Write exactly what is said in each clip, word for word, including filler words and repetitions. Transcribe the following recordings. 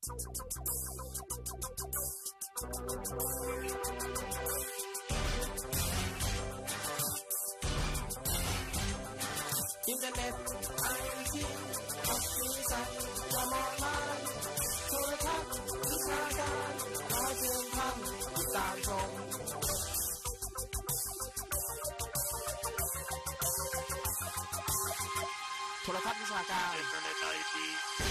อินเทอร์เน็ตไอทีกับสีสันจะมองมาโทรทัศน์วิชาการขอเชิญท่านติดตามชมโทรทัศน์วิชาการอินเทอร์เน็ตไอที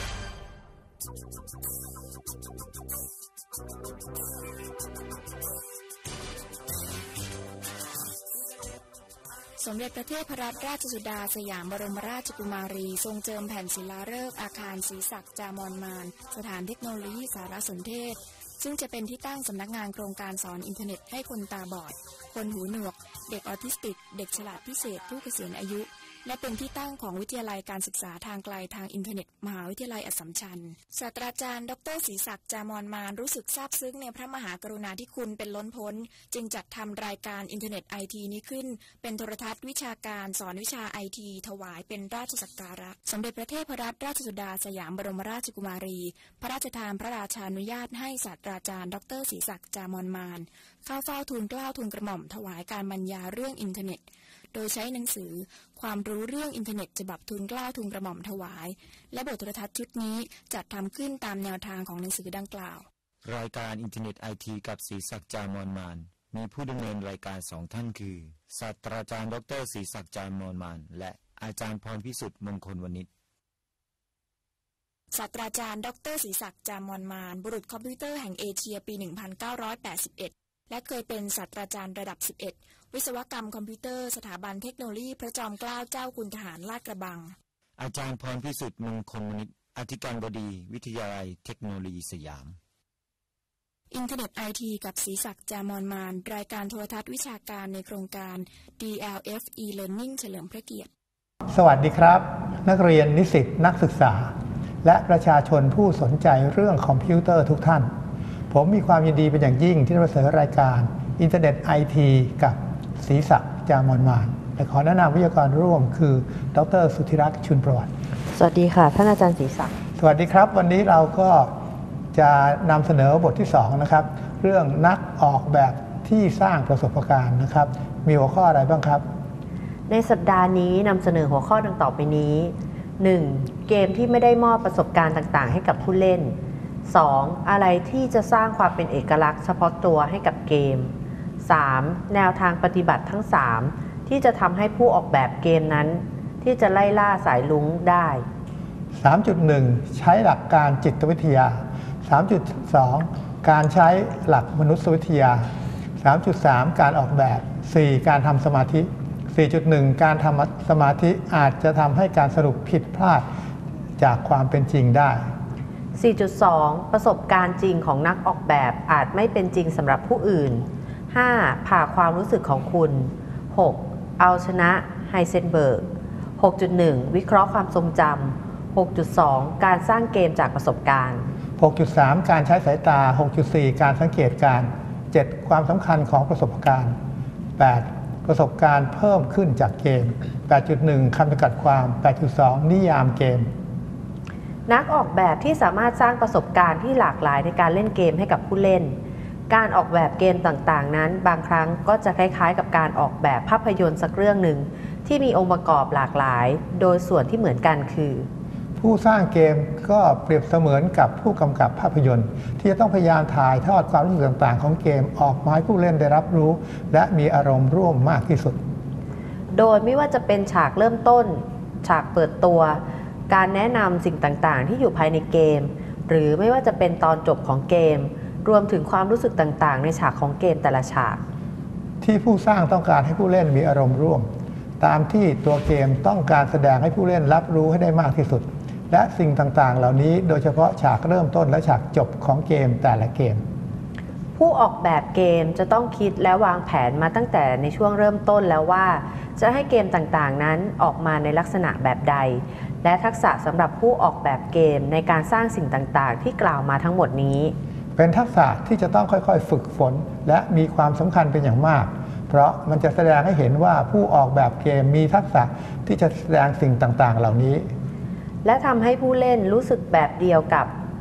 สมเด็จพระเทพรัตนราชสุดาสยามบรมราชกุมารีทรงเจิมแผ่นศิลาฤกษ์อาคารศรีศักดิ์จามอนมานสถานเทคโนโลยีสารสนเทศซึ่งจะเป็นที่ตั้งสำนักงานโครงการสอนอินเทอร์เน็ตให้คนตาบอดคนหูหนวกเด็กออทิสติกเด็กฉลาดพิเศษผู้เกษียณอายุและเป็นที่ตั้งของวิทยาลัยการศึกษาทางไกลทางอินเทอร์เน็ตมหาวิทยาลัยอัสสัมชัญศาสตราจารย์ดร.ศรีศักดิ์จามอนมานรู้สึกซาบซึ้งในพระมหากรุณาธิคุณเป็นล้นพ้นจึงจัดทำรายการอินเทอร์เน็ตไอทีนี้ขึ้นเป็นโทรทัศน์วิชาการสอนวิชาไอทีถวายเป็นราชสักการะสมเด็จพระเทพรัตนราชสุดาสยามบรมราชกุมารีพระราชทานพระราชานุญาตให้ศาสตราจารย์ดร.ศรีศักดิ์จามอนมานเข้าเฝ้าทูลเกล้าทูลกระหม่อมถวายการบรรยายเรื่องอินเทอร์เน็ตโดยใช้หนังสือความรู้เรื่องอินเทอร์เน็ตฉบับทูลเกล้าทูลกระหม่อมถวายและบทโทรทัศน์ชุดนี้จัดทำขึ้นตามแนวทางของหนังสือดังกล่าวรายการอินเทอร์เน็ตไอทีกับศรีศักดิ์จามอนมานมีผู้ดำเนินรายการสองท่านคือศาสตราจารย์ดร.ศรีศักดิ์จามอนมานและอาจารย์พรพิสุทธิ์มงคลวณิชศาสตราจารย์ดร.ศรีศักดิ์จามอนมานบุรุษคอมพิวเตอร์แห่งเอเชียปีหนึ่งพันเก้าร้อยแปดสิบเอ็ดและเคยเป็นศาสตราจารย์ระดับสิบเอ็ดวิศวกรรมคอมพิวเตอร์สถาบันเทคโนโลยีพระจอมเกล้าเจ้าคุณทหารลาดกระบังอาจารย์พรพิสุทธิ์มงคลวณิชอธิการบดีวิทยาลัยเทคโนโลยีสยามอินเทอร์เน็ตไอทีกับศรีศักดิ์จามอนมานรายการโทรทัศน์วิชาการในโครงการ ดี แอล เอฟ e-learning เฉลิมพระเกียรติสวัสดีครับนักเรียนนิสิตนักศึกษาและประชาชนผู้สนใจเรื่องคอมพิวเตอร์ทุกท่านผมมีความยินดีเป็นอย่างยิ่งที่ได้มาเสนอรายการอินเทอร์เน็ตไอทีกับศรีศักดิ์จามอนมานและขอแนะนำวิทยากรร่วมคือดร.สุทธิรักษ์ชุนประวัติสวัสดีค่ะท่านอาจารย์ศรีศักดิ์สวัสดีครับวันนี้เราก็จะนำเสนอบทที่สองนะครับเรื่องนักออกแบบที่สร้างประสบการณ์นะครับมีหัวข้ออะไรบ้างครับในสัปดาห์นี้นำเสนอหัวข้อดังต่อไปนี้ หนึ่ง. เกมที่ไม่ได้มอบประสบการณ์ต่างๆให้กับผู้เล่น สอง. อะไรที่จะสร้างความเป็นเอกลักษณ์เฉพาะตัวให้กับเกม สาม. แนวทางปฏิบัติทั้งสามที่จะทำให้ผู้ออกแบบเกมนั้นที่จะไล่ล่าสายลุ้งได้สามจุดหนึ่ง ใช้หลักการจิตวิทยา สามจุดสอง การใช้หลักมนุษยวิทยา สามจุดสาม การออกแบบ สี่. การทำสมาธิ สี่จุดหนึ่ง การทำสมาธิอาจจะทำให้การสรุปผิดพลาดจากความเป็นจริงได้สี่จุดสอง ประสบการณ์จริงของนักออกแบบอาจไม่เป็นจริงสำหรับผู้อื่น ห้า. ผ่าความรู้สึกของคุณ หก. เอาชนะไฮเซนเบิร์ก หกจุดหนึ่ง วิเคราะห์ความทรงจำ หกจุดสอง การสร้างเกมจากประสบการณ์หกจุดสาม การใช้สายตา หกจุดสี่ การสังเกตการณ์ เจ็ด. ความสำคัญของประสบการณ์ แปด. ประสบการณ์เพิ่มขึ้นจากเกม แปดจุดหนึ่ง คำจำกัดความ แปดจุดสอง นิยามเกมนักออกแบบที่สามารถสร้างประสบการณ์ที่หลากหลายในการเล่นเกมให้กับผู้เล่นการออกแบบเกมต่างๆนั้นบางครั้งก็จะคล้ายๆกับการออกแบบภาพยนตร์สักเรื่องหนึ่งที่มีองค์ประกอบหลากหลายโดยส่วนที่เหมือนกันคือผู้สร้างเกมก็เปรียบเสมือนกับผู้กำกับภาพยนตร์ที่จะต้องพยายามถ่ายทอดความรู้สึกต่างๆของเกมออกมาให้ผู้เล่นได้รับรู้และมีอารมณ์ร่วมมากที่สุดโดยไม่ว่าจะเป็นฉากเริ่มต้นฉากเปิดตัวการแนะนำสิ่งต่างๆที่อยู่ภายในเกมหรือไม่ว่าจะเป็นตอนจบของเกมรวมถึงความรู้สึกต่างๆในฉากของเกมแต่ละฉากที่ผู้สร้างต้องการให้ผู้เล่นมีอารมณ์ร่วมตามที่ตัวเกมต้องการแสดงให้ผู้เล่นรับรู้ให้ได้มากที่สุดและสิ่งต่างๆเหล่านี้โดยเฉพาะฉากเริ่มต้นและฉากจบของเกมแต่ละเกมผู้ออกแบบเกมจะต้องคิดและวางแผนมาตั้งแต่ในช่วงเริ่มต้นแล้วว่าจะให้เกมต่างๆนั้นออกมาในลักษณะแบบใดและทักษะสำหรับผู้ออกแบบเกมในการสร้างสิ่งต่างๆที่กล่าวมาทั้งหมดนี้เป็นทักษะที่จะต้องค่อยๆฝึกฝนและมีความสำคัญเป็นอย่างมากเพราะมันจะแสดงให้เห็นว่าผู้ออกแบบเกมมีทักษะที่จะแสดงสิ่งต่างๆเหล่านี้และทำให้ผู้เล่นรู้สึกแบบเดียวกับ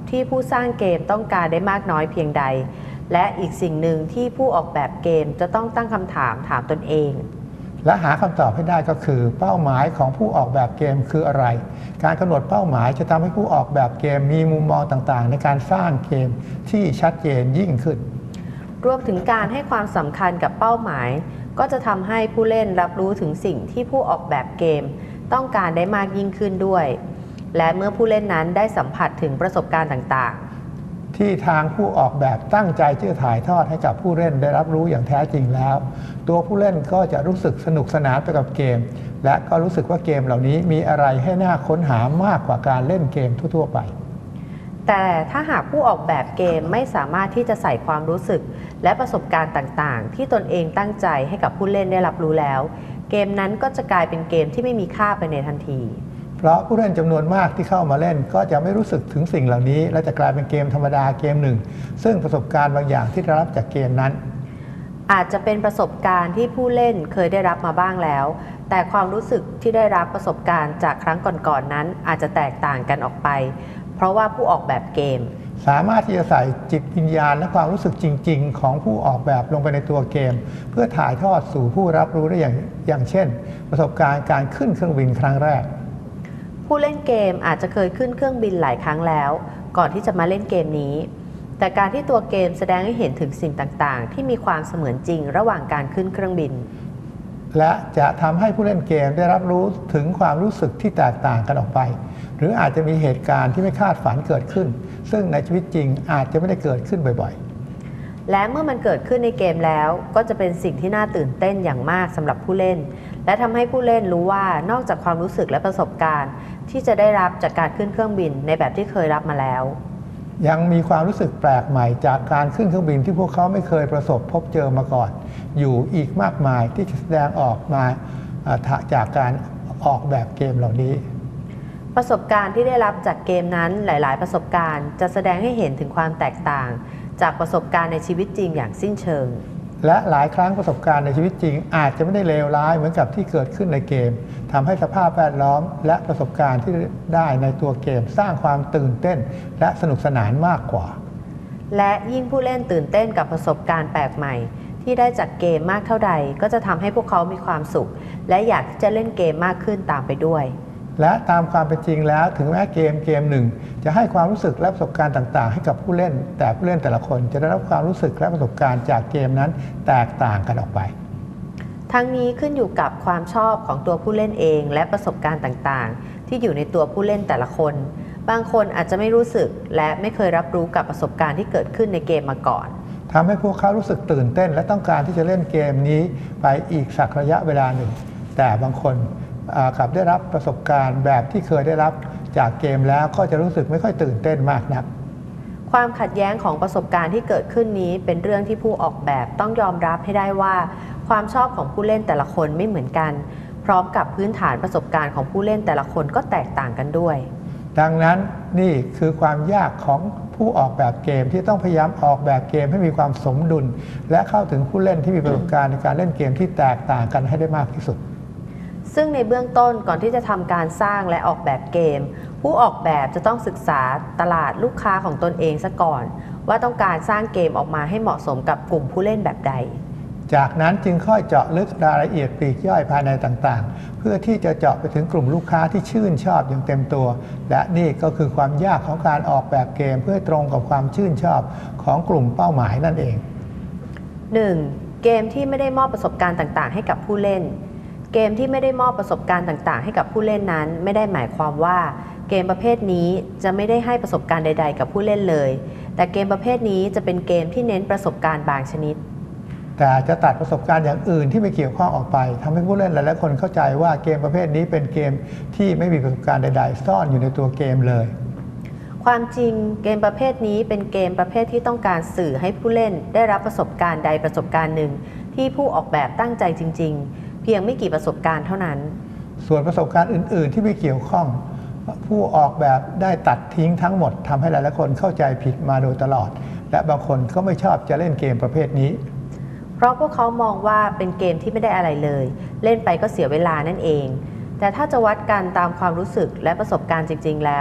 ที่ผู้สร้างเกมต้องการได้มากน้อยเพียงใดและอีกสิ่งหนึ่งที่ผู้ออกแบบเกมจะต้องตั้งคำถามถามตนเองและหาคำตอบให้ได้ก็คือเป้าหมายของผู้ออกแบบเกมคืออะไรการกำหนดเป้าหมายจะทำให้ผู้ออกแบบเกมมีมุมมองต่างๆในการสร้างเกมที่ชัดเจนยิ่งขึ้นรวมถึงการให้ความสำคัญกับเป้าหมายก็จะทำให้ผู้เล่นรับรู้ถึงสิ่งที่ผู้ออกแบบเกมต้องการได้มากยิ่งขึ้นด้วยและเมื่อผู้เล่นนั้นได้สัมผัสถึงประสบการณ์ต่างๆที่ทางผู้ออกแบบตั้งใจจะถ่ายทอดให้กับผู้เล่นได้รับรู้อย่างแท้จริงแล้วตัวผู้เล่นก็จะรู้สึกสนุกสนานไปกับเกมและก็รู้สึกว่าเกมเหล่านี้มีอะไรให้น่าค้นหามากกว่าการเล่นเกมทั่วๆไปแต่ถ้าหากผู้ออกแบบเกมไม่สามารถที่จะใส่ความรู้สึกและประสบการณ์ต่างๆที่ตนเองตั้งใจให้กับผู้เล่นได้รับรู้แล้วเกมนั้นก็จะกลายเป็นเกมที่ไม่มีค่าไปในทันทีเพราะผู้เล่นจำนวนมากที่เข้ามาเล่นก็จะไม่รู้สึกถึงสิ่งเหล่านี้และจะกลายเป็นเกมธรรมดาเกมหนึ่งซึ่งประสบการณ์บางอย่างที่ได้รับจากเกมนั้นอาจจะเป็นประสบการณ์ที่ผู้เล่นเคยได้รับมาบ้างแล้วแต่ความรู้สึกที่ได้รับประสบการณ์จากครั้งก่อนๆนั้นอาจจะแตกต่างกันออกไปเพราะว่าผู้ออกแบบเกมสามารถที่จะใส่จิตวิญญาณและความรู้สึกจริงๆของผู้ออกแบบลงไปในตัวเกมเพื่อถ่ายทอดสู่ผู้รับรู้ได้อย่างอย่างเช่นประสบการณ์การขึ้นเครื่องบินครั้งแรกผู้เล่นเกมอาจจะเคยขึ้นเครื่องบินหลายครั้งแล้วก่อนที่จะมาเล่นเกมนี้แต่การที่ตัวเกมแสดงให้เห็นถึงสิ่งต่างๆที่มีความเสมือนจริงระหว่างการขึ้นเครื่องบินและจะทำให้ผู้เล่นเกมได้รับรู้ถึงความรู้สึกที่แตกต่างกันออกไปหรืออาจจะมีเหตุการณ์ที่ไม่คาดฝันเกิดขึ้นซึ่งในชีวิตจริงอาจจะไม่ได้เกิดขึ้นบ่อยๆและเมื่อมันเกิดขึ้นในเกมแล้วก็จะเป็นสิ่งที่น่าตื่นเต้นอย่างมากสำหรับผู้เล่นและทำให้ผู้เล่นรู้ว่านอกจากความรู้สึกและประสบการณ์ที่จะได้รับจากการขึ้นเครื่องบินในแบบที่เคยรับมาแล้วยังมีความรู้สึกแปลกใหม่จากการขึ้นเครื่องบินที่พวกเขาไม่เคยประสบพบเจอมาก่อนอยู่อีกมากมายที่จะแสดงออกมาจากการออกแบบเกมเหล่านี้ประสบการณ์ที่ได้รับจากเกมนั้นหลายๆประสบการณ์จะแสดงให้เห็นถึงความแตกต่างจากประสบการณ์ในชีวิตจริงอย่างสิ้นเชิงและหลายครั้งประสบการณ์ในชีวิตจริงอาจจะไม่ได้เลวร้ายเหมือนกับที่เกิดขึ้นในเกมทำให้สภาพแวดล้อมและประสบการณ์ที่ได้ในตัวเกมสร้างความตื่นเต้นและสนุกสนานมากกว่าและยิ่งผู้เล่นตื่นเต้นกับประสบการณ์แปลกใหม่ที่ได้จากเกมมากเท่าใดก็จะทำให้พวกเขามีความสุขและอยากที่จะเล่นเกมมากขึ้นตามไปด้วยและตามความเป็นจริงแล้วถึงแม้เกมเกมหนึ่งจะให้ความรู้สึกและประสบการณ์ต่างๆให้กับผู้เล่นแต่ผู้เล่นแต่ละคนจะได้รับความรู้สึกและประสบการณ์จากเกมนั้นแตกต่างกันออกไปทั้งนี้ขึ้นอยู่กับความชอบของตัวผู้เล่นเองและประสบการณ์ต่างๆที่อยู่ในตัวผู้เล่นแต่ละคนบางคนอาจจะไม่รู้สึกและไม่เคยรับรู้กับประสบการณ์ที่เกิดขึ้นในเกมมาก่อนทำให้พวกเขารู้สึกตื่นเต้นและต้องการที่จะเล่นเกมนี้ไปอีกสักระยะเวลาหนึ่งแต่บางคนกลับได้รับประสบการณ์แบบที่เคยได้รับจากเกมแล้วก็จะรู้สึกไม่ค่อยตื่นเต้นมากนักความขัดแย้งของประสบการณ์ที่เกิดขึ้นนี้เป็นเรื่องที่ผู้ออกแบบต้องยอมรับให้ได้ว่าความชอบของผู้เล่นแต่ละคนไม่เหมือนกันพร้อมกับพื้นฐานประสบการณ์ของผู้เล่นแต่ละคนก็แตกต่างกันด้วยดังนั้นนี่คือความยากของผู้ออกแบบเกมที่ต้องพยายามออกแบบเกมให้มีความสมดุลและเข้าถึงผู้เล่นที่มีประสบการณ์ในการเล่นเกมที่แตกต่างกันให้ได้มากที่สุดซึ่งในเบื้องต้นก่อนที่จะทำการสร้างและออกแบบเกมผู้ออกแบบจะต้องศึกษาตลาดลูกค้าของตนเองซะก่อนว่าต้องการสร้างเกมออกมาให้เหมาะสมกับกลุ่มผู้เล่นแบบใดจากนั้นจึงค่อยเจาะลึกรายละเอียดปลีกย่อยภายในต่างๆเพื่อที่จะเจาะไปถึงกลุ่มลูกค้าที่ชื่นชอบอย่างเต็มตัวและนี่ก็คือความยากของการออกแบบเกมเพื่อตรงกับความชื่นชอบของกลุ่มเป้าหมายนั่นเองหนึ่ง. เกมที่ไม่ได้มอบประสบการณ์ต่างๆให้กับผู้เล่นเกมที่ไม่ได้มอบประสบการณ์ต่างๆให้กับผู้เล่นนั้นไม่ได้หมายความว่าเกมประเภทนี้จะไม่ได้ให้ประสบการณ์ใดๆกับผู้เล่นเลยแต่เกมประเภทนี้จะเป็นเกมที่เน้นประสบการณ์บางชนิดแต่จะตัดประสบการณ์อย่างอื่นที่ไม่เกี่ยวข้องออกไปทำให้ผู้เล่นหลายๆคนเข้าใจว่าเกมประเภทนี้เป็นเกมที่ไม่มีประสบการณ์ใดๆซ่อนอยู่ในตัวเกมเลยความจริงเกมประเภทนี้เป็นเกมประเภทที่ต้องการสื่อให้ผู้เล่นได้รับประสบการณ์ใดประสบการณ์หนึ่งที่ผู้ออกแบบตั้งใจจริงๆเพียงไม่กี่ประสบการณ์เท่านั้นส่วนประสบการณ์อื่นๆที่ไม่เกี่ยวข้องผู้ออกแบบได้ตัดทิ้งทั้งหมดทำให้หลายๆคนเข้าใจผิดมาโดยตลอดและบางคนก็ไม่ชอบจะเล่นเกมประเภทนี้เพราะพวกเขามองว่าเป็นเกมที่ไม่ได้อะไรเลยเล่นไปก็เสียเวลานั่นเองแต่ถ้าจะวัดกันตามความรู้สึกและประสบการณ์จริงๆแล้ว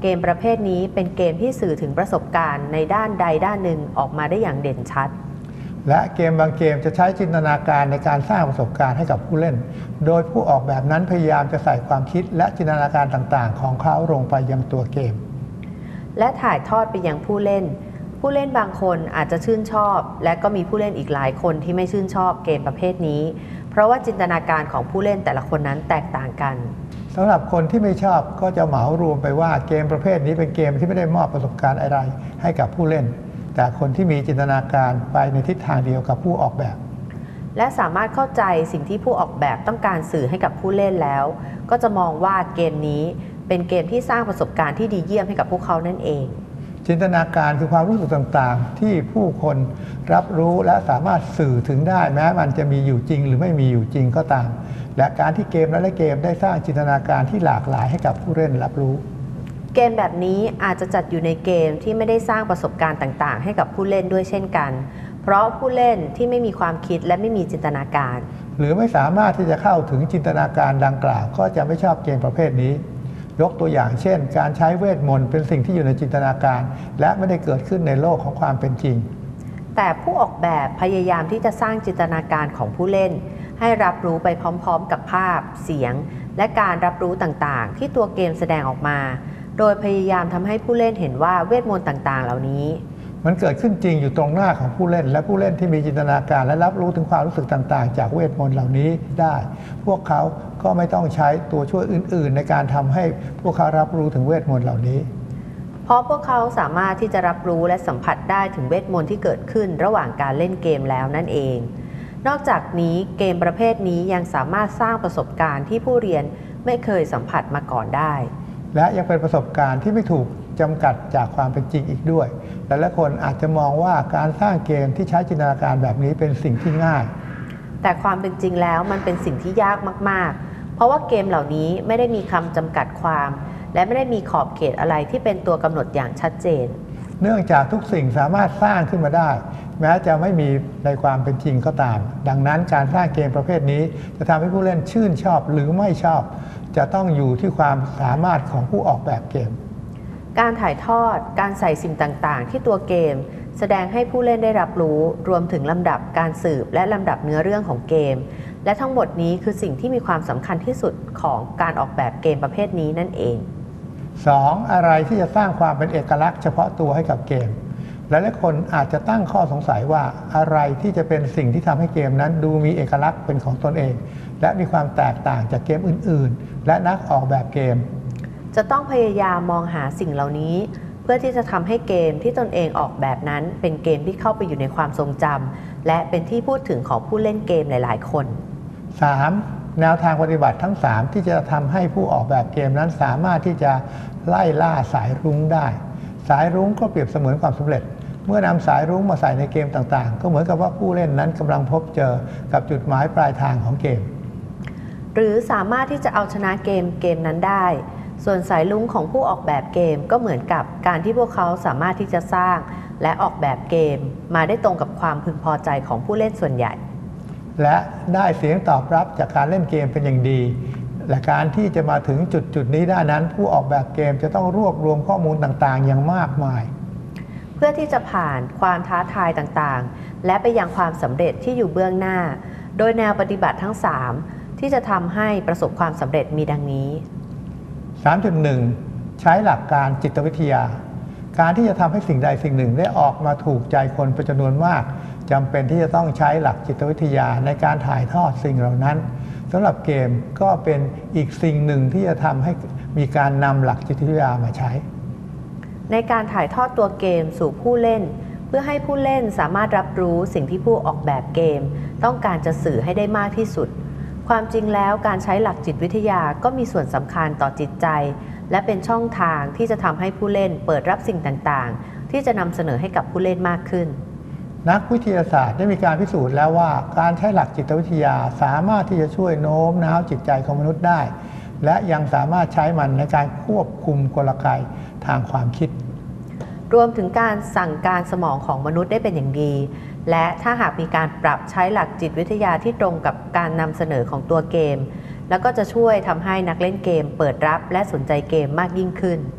เกมประเภทนี้เป็นเกมที่สื่อถึงประสบการณ์ในด้านใดด้านหนึ่งออกมาได้อย่างเด่นชัดและเกมบางเกมจะใช้จินตนาการในการสร้างประสบการณ์ให้กับผู้เล่นโดยผู้ออกแบบนั้นพยายามจะใส่ความคิดและจินตนาการต่างๆของเขาลงไปยังตัวเกมและถ่ายทอดไปยังผู้เล่นผู้เล่นบางคนอาจจะชื่นชอบและก็มีผู้เล่นอีกหลายคนที่ไม่ชื่นชอบเกมประเภทนี้เพราะว่าจินตนาการของผู้เล่นแต่ละคนนั้นแตกต่างกันสำหรับคนที่ไม่ชอบก็จะเหมารวมไปว่าเกมประเภทนี้เป็นเกมที่ไม่ได้มอบประสบการณ์อะไรให้กับผู้เล่นแต่คนที่มีจินตนาการไปในทิศทางเดียวกับผู้ออกแบบและสามารถเข้าใจสิ่งที่ผู้ออกแบบต้องการสื่อให้กับผู้เล่นแล้วก็จะมองว่าเกมนี้เป็นเกมที่สร้างประสบการณ์ที่ดีเยี่ยมให้กับพวกเขานั่นเองจินตนาการคือความรู้สึกต่างๆที่ผู้คนรับรู้และสามารถสื่อถึงได้แม้มันจะมีอยู่จริงหรือไม่มีอยู่จริงก็ตามและการที่เกมและเกมได้สร้างจินตนาการที่หลากหลายให้กับผู้เล่นรับรู้เกมแบบนี้อาจจะจัดอยู่ในเกมที่ไม่ได้สร้างประสบการณ์ต่างๆให้กับผู้เล่นด้วยเช่นกันเพราะผู้เล่นที่ไม่มีความคิดและไม่มีจินตนาการหรือไม่สามารถที่จะเข้าถึงจินตนาการดังกล่าวก็จะไม่ชอบเกมประเภทนี้ยกตัวอย่างเช่นการใช้เวทมนต์เป็นสิ่งที่อยู่ในจินตนาการและไม่ได้เกิดขึ้นในโลกของความเป็นจริงแต่ผู้ออกแบบพยายามที่จะสร้างจินตนาการของผู้เล่นให้รับรู้ไปพร้อมๆกับภาพเสียงและการรับรู้ต่างๆที่ตัวเกมแสดงออกมาโดยพยายามทำให้ผู้เล่นเห็นว่าเวทมนต์ต่างๆเหล่านี้มันเกิดขึ้นจริงอยู่ตรงหน้าของผู้เล่นและผู้เล่นที่มีจินตนาการและรับรู้ถึงความรู้สึกต่างๆจากเวทมนต์เหล่านี้ได้พวกเขาก็ไม่ต้องใช้ตัวช่วยอื่นๆในการทำให้พวกเขารับรู้ถึงเวทมนต์เหล่านี้เพราะพวกเขาสามารถที่จะรับรู้และสัมผัสได้ถึงเวทมนต์ที่เกิดขึ้นระหว่างการเล่นเกมแล้วนั่นเองนอกจากนี้เกมประเภทนี้ยังสามารถสร้างประสบการณ์ที่ผู้เรียนไม่เคยสัมผัสมาก่อนได้และยังเป็นประสบการณ์ที่ไม่ถูกจำกัดจากความเป็นจริงอีกด้วยแต่ละคนอาจจะมองว่าการสร้างเกมที่ใช้จินตนาการแบบนี้เป็นสิ่งที่ง่ายแต่ความเป็นจริงแล้วมันเป็นสิ่งที่ยากมากๆเพราะว่าเกมเหล่านี้ไม่ได้มีคำจำกัดความและไม่ได้มีขอบเขตอะไรที่เป็นตัวกำหนดอย่างชัดเจนเนื่องจากทุกสิ่งสามารถสร้างขึ้นมาได้แม้จะไม่มีในความเป็นจริงก็ตามดังนั้นการสร้างเกมประเภทนี้จะทำให้ผู้เล่นชื่นชอบหรือไม่ชอบจะต้องอยู่ที่ความสามารถของผู้ออกแบบเกมการถ่ายทอดการใส่สิ่งต่างๆที่ตัวเกมแสดงให้ผู้เล่นได้รับรู้รวมถึงลำดับการสืบและลำดับเนื้อเรื่องของเกมและทั้งหมดนี้คือสิ่งที่มีความสำคัญที่สุดของการออกแบบเกมประเภทนี้นั่นเองสอง อะไรที่จะสร้างความเป็นเอกลักษณ์เฉพาะตัวให้กับเกมหลายๆคนอาจจะตั้งข้อสงสัยว่าอะไรที่จะเป็นสิ่งที่ทำให้เกมนั้นดูมีเอกลักษณ์เป็นของตนเองและมีความแตกต่างจากเกมอื่นๆและนักออกแบบเกมจะต้องพยายามมองหาสิ่งเหล่านี้เพื่อที่จะทำให้เกมที่ตนเองออกแบบนั้นเป็นเกมที่เข้าไปอยู่ในความทรงจำและเป็นที่พูดถึงของผู้เล่นเกมหลายๆคนสาม แนวทางปฏิบัติทั้งสามที่จะทำให้ผู้ออกแบบเกมนั้นสามารถที่จะไล่ล่าสายรุ้งได้สายรุ้งก็เปรียบเสมือนความสำเร็จเมื่อนำสายรุ้งมาใส่ในเกมต่างๆก็เหมือนกับว่าผู้เล่นนั้นกำลังพบเจอกับจุดหมายปลายทางของเกมหรือสามารถที่จะเอาชนะเกมเกมนั้นได้ส่วนสายรุ้งของผู้ออกแบบเกมก็เหมือนกับการที่พวกเขาสามารถที่จะสร้างและออกแบบเกมมาได้ตรงกับความพึงพอใจของผู้เล่นส่วนใหญ่และได้เสียงตอบรับจากการเล่นเกมเป็นอย่างดีและการที่จะมาถึงจุดจุดนี้ได้นั้นผู้ออกแบบเกมจะต้องรวบรวมข้อมูลต่างๆอย่างมากมายเพื่อที่จะผ่านความท้าทายต่างๆและไปยังความสำเร็จที่อยู่เบื้องหน้าโดยแนวปฏิบัติทั้งสามที่จะทำให้ประสบความสำเร็จมีดังนี้สามจุดหนึ่ง ใช้หลักการจิตวิทยาการที่จะทำให้สิ่งใดสิ่งหนึ่งได้ออกมาถูกใจคนเป็นจำนวนมากจำเป็นที่จะต้องใช้หลักจิตวิทยาในการถ่ายทอดสิ่งเหล่านั้นสำหรับเกมก็เป็นอีกสิ่งหนึ่งที่จะทำให้มีการนำหลักจิตวิทยามาใช้ในการถ่ายทอดตัวเกมสู่ผู้เล่นเพื่อให้ผู้เล่นสามารถรับรู้สิ่งที่ผู้ออกแบบเกมต้องการจะสื่อให้ได้มากที่สุดความจริงแล้วการใช้หลักจิตวิทยาก็มีส่วนสำคัญต่อจิตใจและเป็นช่องทางที่จะทำให้ผู้เล่นเปิดรับสิ่งต่างๆที่จะนำเสนอให้กับผู้เล่นมากขึ้นนักวิทยาศาสตร์ได้มีการพิสูจน์แล้วว่าการใช้หลักจิตวิทยาสามารถที่จะช่วยโน้มน้าวจิตใจของมนุษย์ได้และยังสามารถใช้มันในการควบคุมกลไกทางความคิดรวมถึงการสั่งการสมองของมนุษย์ได้เป็นอย่างดีและถ้าหากมีการปรับใช้หลักจิตวิทยาที่ตรงกับการนำเสนอของตัวเกมแล้วก็จะช่วยทำให้นักเล่นเกมเปิดรับและสนใจเกมมากยิ่งขึ้น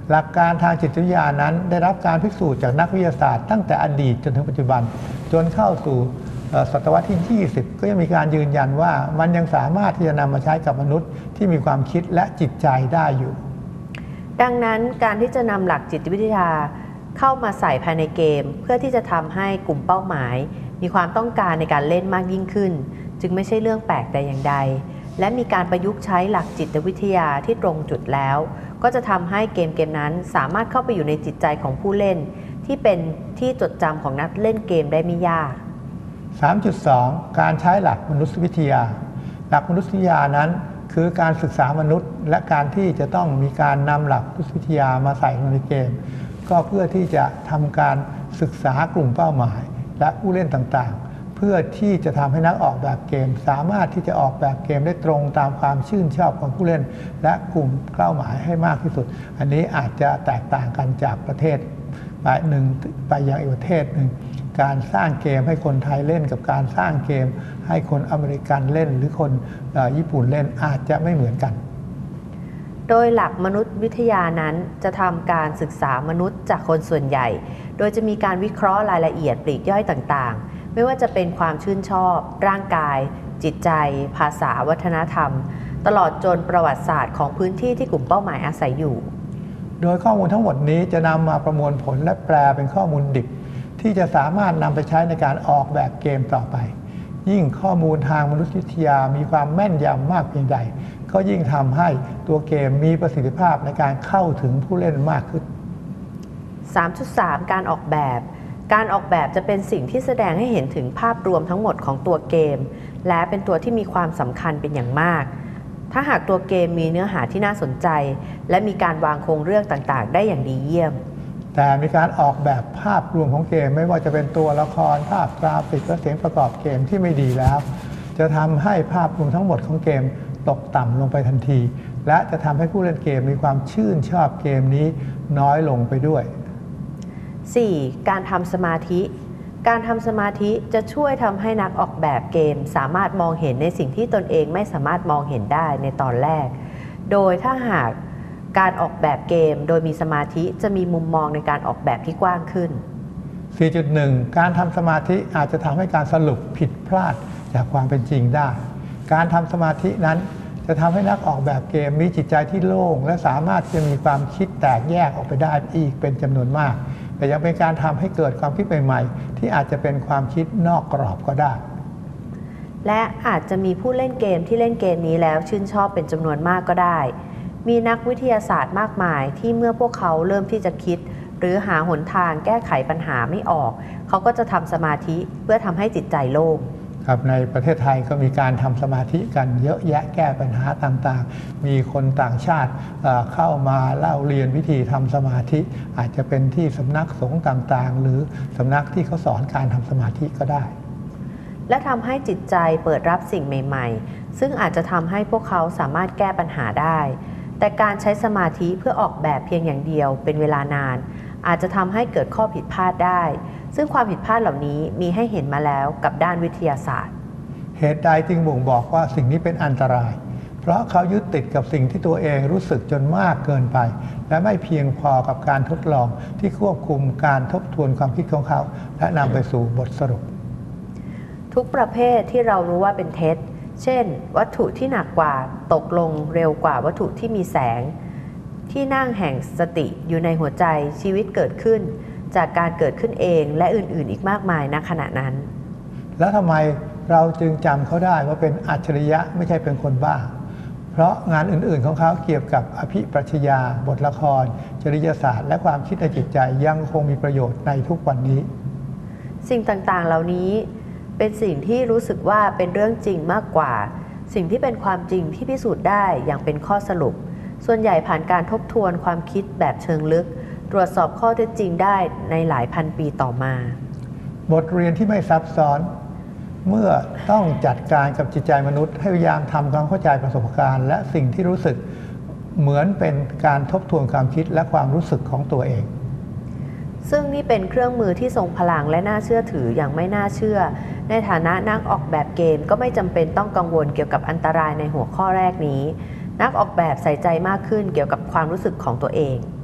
หลักการทางจิตวิทยานั้นได้รับการพิสูจน์จากนักวิทยาศาสตร์ตั้งแต่อดีตจนถึงปัจจุบันจนเข้าสู่ศตวรรษที่ยี่สิบก็ยังมีการยืนยันว่ามันยังสามารถที่จะนำมาใช้กับมนุษย์ที่มีความคิดและจิตใจได้อยู่ดังนั้นการที่จะนำหลักจิตวิทยาเข้ามาใส่ภายในเกมเพื่อที่จะทำให้กลุ่มเป้าหมายมีความต้องการในการเล่นมากยิ่งขึ้นจึงไม่ใช่เรื่องแปลกแต่อย่างใดและมีการประยุกต์ใช้หลักจิตวิทยาที่ตรงจุดแล้วก็จะทำให้เกมเกมนั้นสามารถเข้าไปอยู่ในจิตใจของผู้เล่นที่เป็นที่จดจำของนักเล่นเกมได้ไม่ยากสามจุดสอง การใช้หลักมนุษยวิทยาหลักมนุษยวิทยานั้นคือการศึกษามนุษย์และการที่จะต้องมีการนำหลักมนุษยวิทยามาใส่ลงในเกมก็เพื่อที่จะทำการศึกษากลุ่มเป้าหมายและผู้เล่นต่างๆเพื่อที่จะทำให้นักออกแบบเกมสามารถที่จะออกแบบเกมได้ตรงตามความชื่นชอบของผู้เล่นและกลุ่มเป้าหมายให้มากที่สุดอันนี้อาจจะแตกต่างกันจากประเทศหนึ่งไปยังอีกประเทศหนึ่งการสร้างเกมให้คนไทยเล่นกับการสร้างเกมให้คนอเมริกันเล่นหรือคนญี่ปุ่นเล่นอาจจะไม่เหมือนกันโดยหลักมนุษยวิทยานั้นจะทำการศึกษามนุษย์จากคนส่วนใหญ่โดยจะมีการวิเคราะห์รายละเอียดปลีกย่อยต่างๆไม่ว่าจะเป็นความชื่นชอบร่างกายจิตใจภาษาวัฒนธรรมตลอดจนประวัติศาสตร์ของพื้นที่ที่กลุ่มเป้าหมายอาศัยอยู่โดยข้อมูลทั้งหมดนี้จะนำมาประมวลผลและแปลเป็นข้อมูลดิบที่จะสามารถนำไปใช้ในการออกแบบเกมต่อไปยิ่งข้อมูลทางมนุษยวิทยามีความแม่นยำมากเพียงใดก็ยิ่งทำให้ตัวเกมมีประสิทธิภาพในการเข้าถึงผู้เล่นมากขึ้นสามจุดสาม การออกแบบการออกแบบจะเป็นสิ่งที่แสดงให้เห็นถึงภาพรวมทั้งหมดของตัวเกมและเป็นตัวที่มีความสำคัญเป็นอย่างมากถ้าหากตัวเกมมีเนื้อหาที่น่าสนใจและมีการวางโครงเรื่องต่างๆได้อย่างดีเยี่ยมแต่มีการออกแบบภาพรวมของเกมไม่ว่าจะเป็นตัวละครภาพกราฟิกและเสียงประกอบเกมที่ไม่ดีแล้วจะทำให้ภาพรวมทั้งหมดของเกมตกต่ำลงไปทันทีและจะทำให้ผู้เล่นเกมมีความชื่นชอบเกมนี้น้อยลงไปด้วยสี่ การทำสมาธิการทำสมาธิจะช่วยทำให้นักออกแบบเกมสามารถมองเห็นในสิ่งที่ตนเองไม่สามารถมองเห็นได้ในตอนแรกโดยถ้าหากการออกแบบเกมโดยมีสมาธิจะมีมุมมองในการออกแบบที่กว้างขึ้นสี่จุดหนึ่ง การทำสมาธิอาจจะทำให้การสรุปผิดพลาดจากความเป็นจริงได้การทำสมาธินั้นจะทำให้นักออกแบบเกมมีจิตใจที่โล่งและสามารถจะมีความคิดแตกแยกออกไปได้อีกเป็นจำนวนมากแต่ยังเป็นการทำให้เกิดความคิดใหม่ๆที่อาจจะเป็นความคิดนอกกรอบก็ได้และอาจจะมีผู้เล่นเกมที่เล่นเกมนี้แล้วชื่นชอบเป็นจำนวนมากก็ได้มีนักวิทยาศาสตร์มากมายที่เมื่อพวกเขาเริ่มที่จะคิดหรือหาหนทางแก้ไขปัญหาไม่ออกเขาก็จะทำสมาธิเพื่อทำให้จิตใจโล่งครับในประเทศไทยก็มีการทำสมาธิกันเยอะแยะแก้ปัญหาต่างๆมีคนต่างชาติเข้ามาเล่าเรียนวิธีทำสมาธิอาจจะเป็นที่สำนักสงฆ์ต่างๆหรือสำนักที่เขาสอนการทำสมาธิก็ได้และทำให้จิตใจเปิดรับสิ่งใหม่ๆซึ่งอาจจะทำให้พวกเขาสามารถแก้ปัญหาได้แต่การใช้สมาธิเพื่อออกแบบเพียงอย่างเดียวเป็นเวลานานอาจจะทำให้เกิดข้อผิดพลาดได้ซึ่งความผิดพลาดเหล่านี้มีให้เห็นมาแล้วกับด้านวิทยาศาสตร์เหตุใดจึงบ่งบอกว่าสิ่งนี้เป็นอันตรายเพราะเขายึดติดกับสิ่งที่ตัวเองรู้สึกจนมากเกินไปและไม่เพียงพอกับการทดลองที่ควบคุมการทบทวนความคิดของเขาและนำไปสู่บทสรุปทุกประเภทที่เรารู้ว่าเป็นเท็จเช่นวัตถุที่หนักกว่าตกลงเร็วกว่าวัตถุที่มีแสงที่นั่งแห่งสติอยู่ในหัวใจชีวิตเกิดขึ้นจากการเกิดขึ้นเองและอื่นๆอีกมากมายณขณะนั้นแล้วทำไมเราจึงจำเขาได้ว่าเป็นอัจฉริยะไม่ใช่เป็นคนบ้าเพราะงานอื่นๆของเขาเกี่ยวกับอภิปรัชญาบทละครจริยศาสตร์และความคิดในจิตใจยังคงมีประโยชน์ในทุกวันนี้สิ่งต่างๆเหล่านี้เป็นสิ่งที่รู้สึกว่าเป็นเรื่องจริงมากกว่าสิ่งที่เป็นความจริงที่พิสูจน์ได้อย่างเป็นข้อสรุปส่วนใหญ่ผ่านการทบทวนความคิดแบบเชิงลึกตรวจสอบข้อเท็จจริงได้ในหลายพันปีต่อมาบทเรียนที่ไม่ซับซ้อนเมื่อต้องจัดการกับจิตใจมนุษย์ให้พยายามทำความเข้าใจประสบการณ์และสิ่งที่รู้สึกเหมือนเป็นการทบทวนความคิดและความรู้สึกของตัวเองซึ่งนี่เป็นเครื่องมือที่ทรงพลังและน่าเชื่อถืออย่างไม่น่าเชื่อในฐานะนักออกแบบเกมก็ไม่จำเป็นต้องกังวลเกี่ยวกับอันตรายในหัวข้อแรกนี้นักออกแบบใส่ใจมากขึ้นเกี่ยวกับความรู้สึกของตัวเอง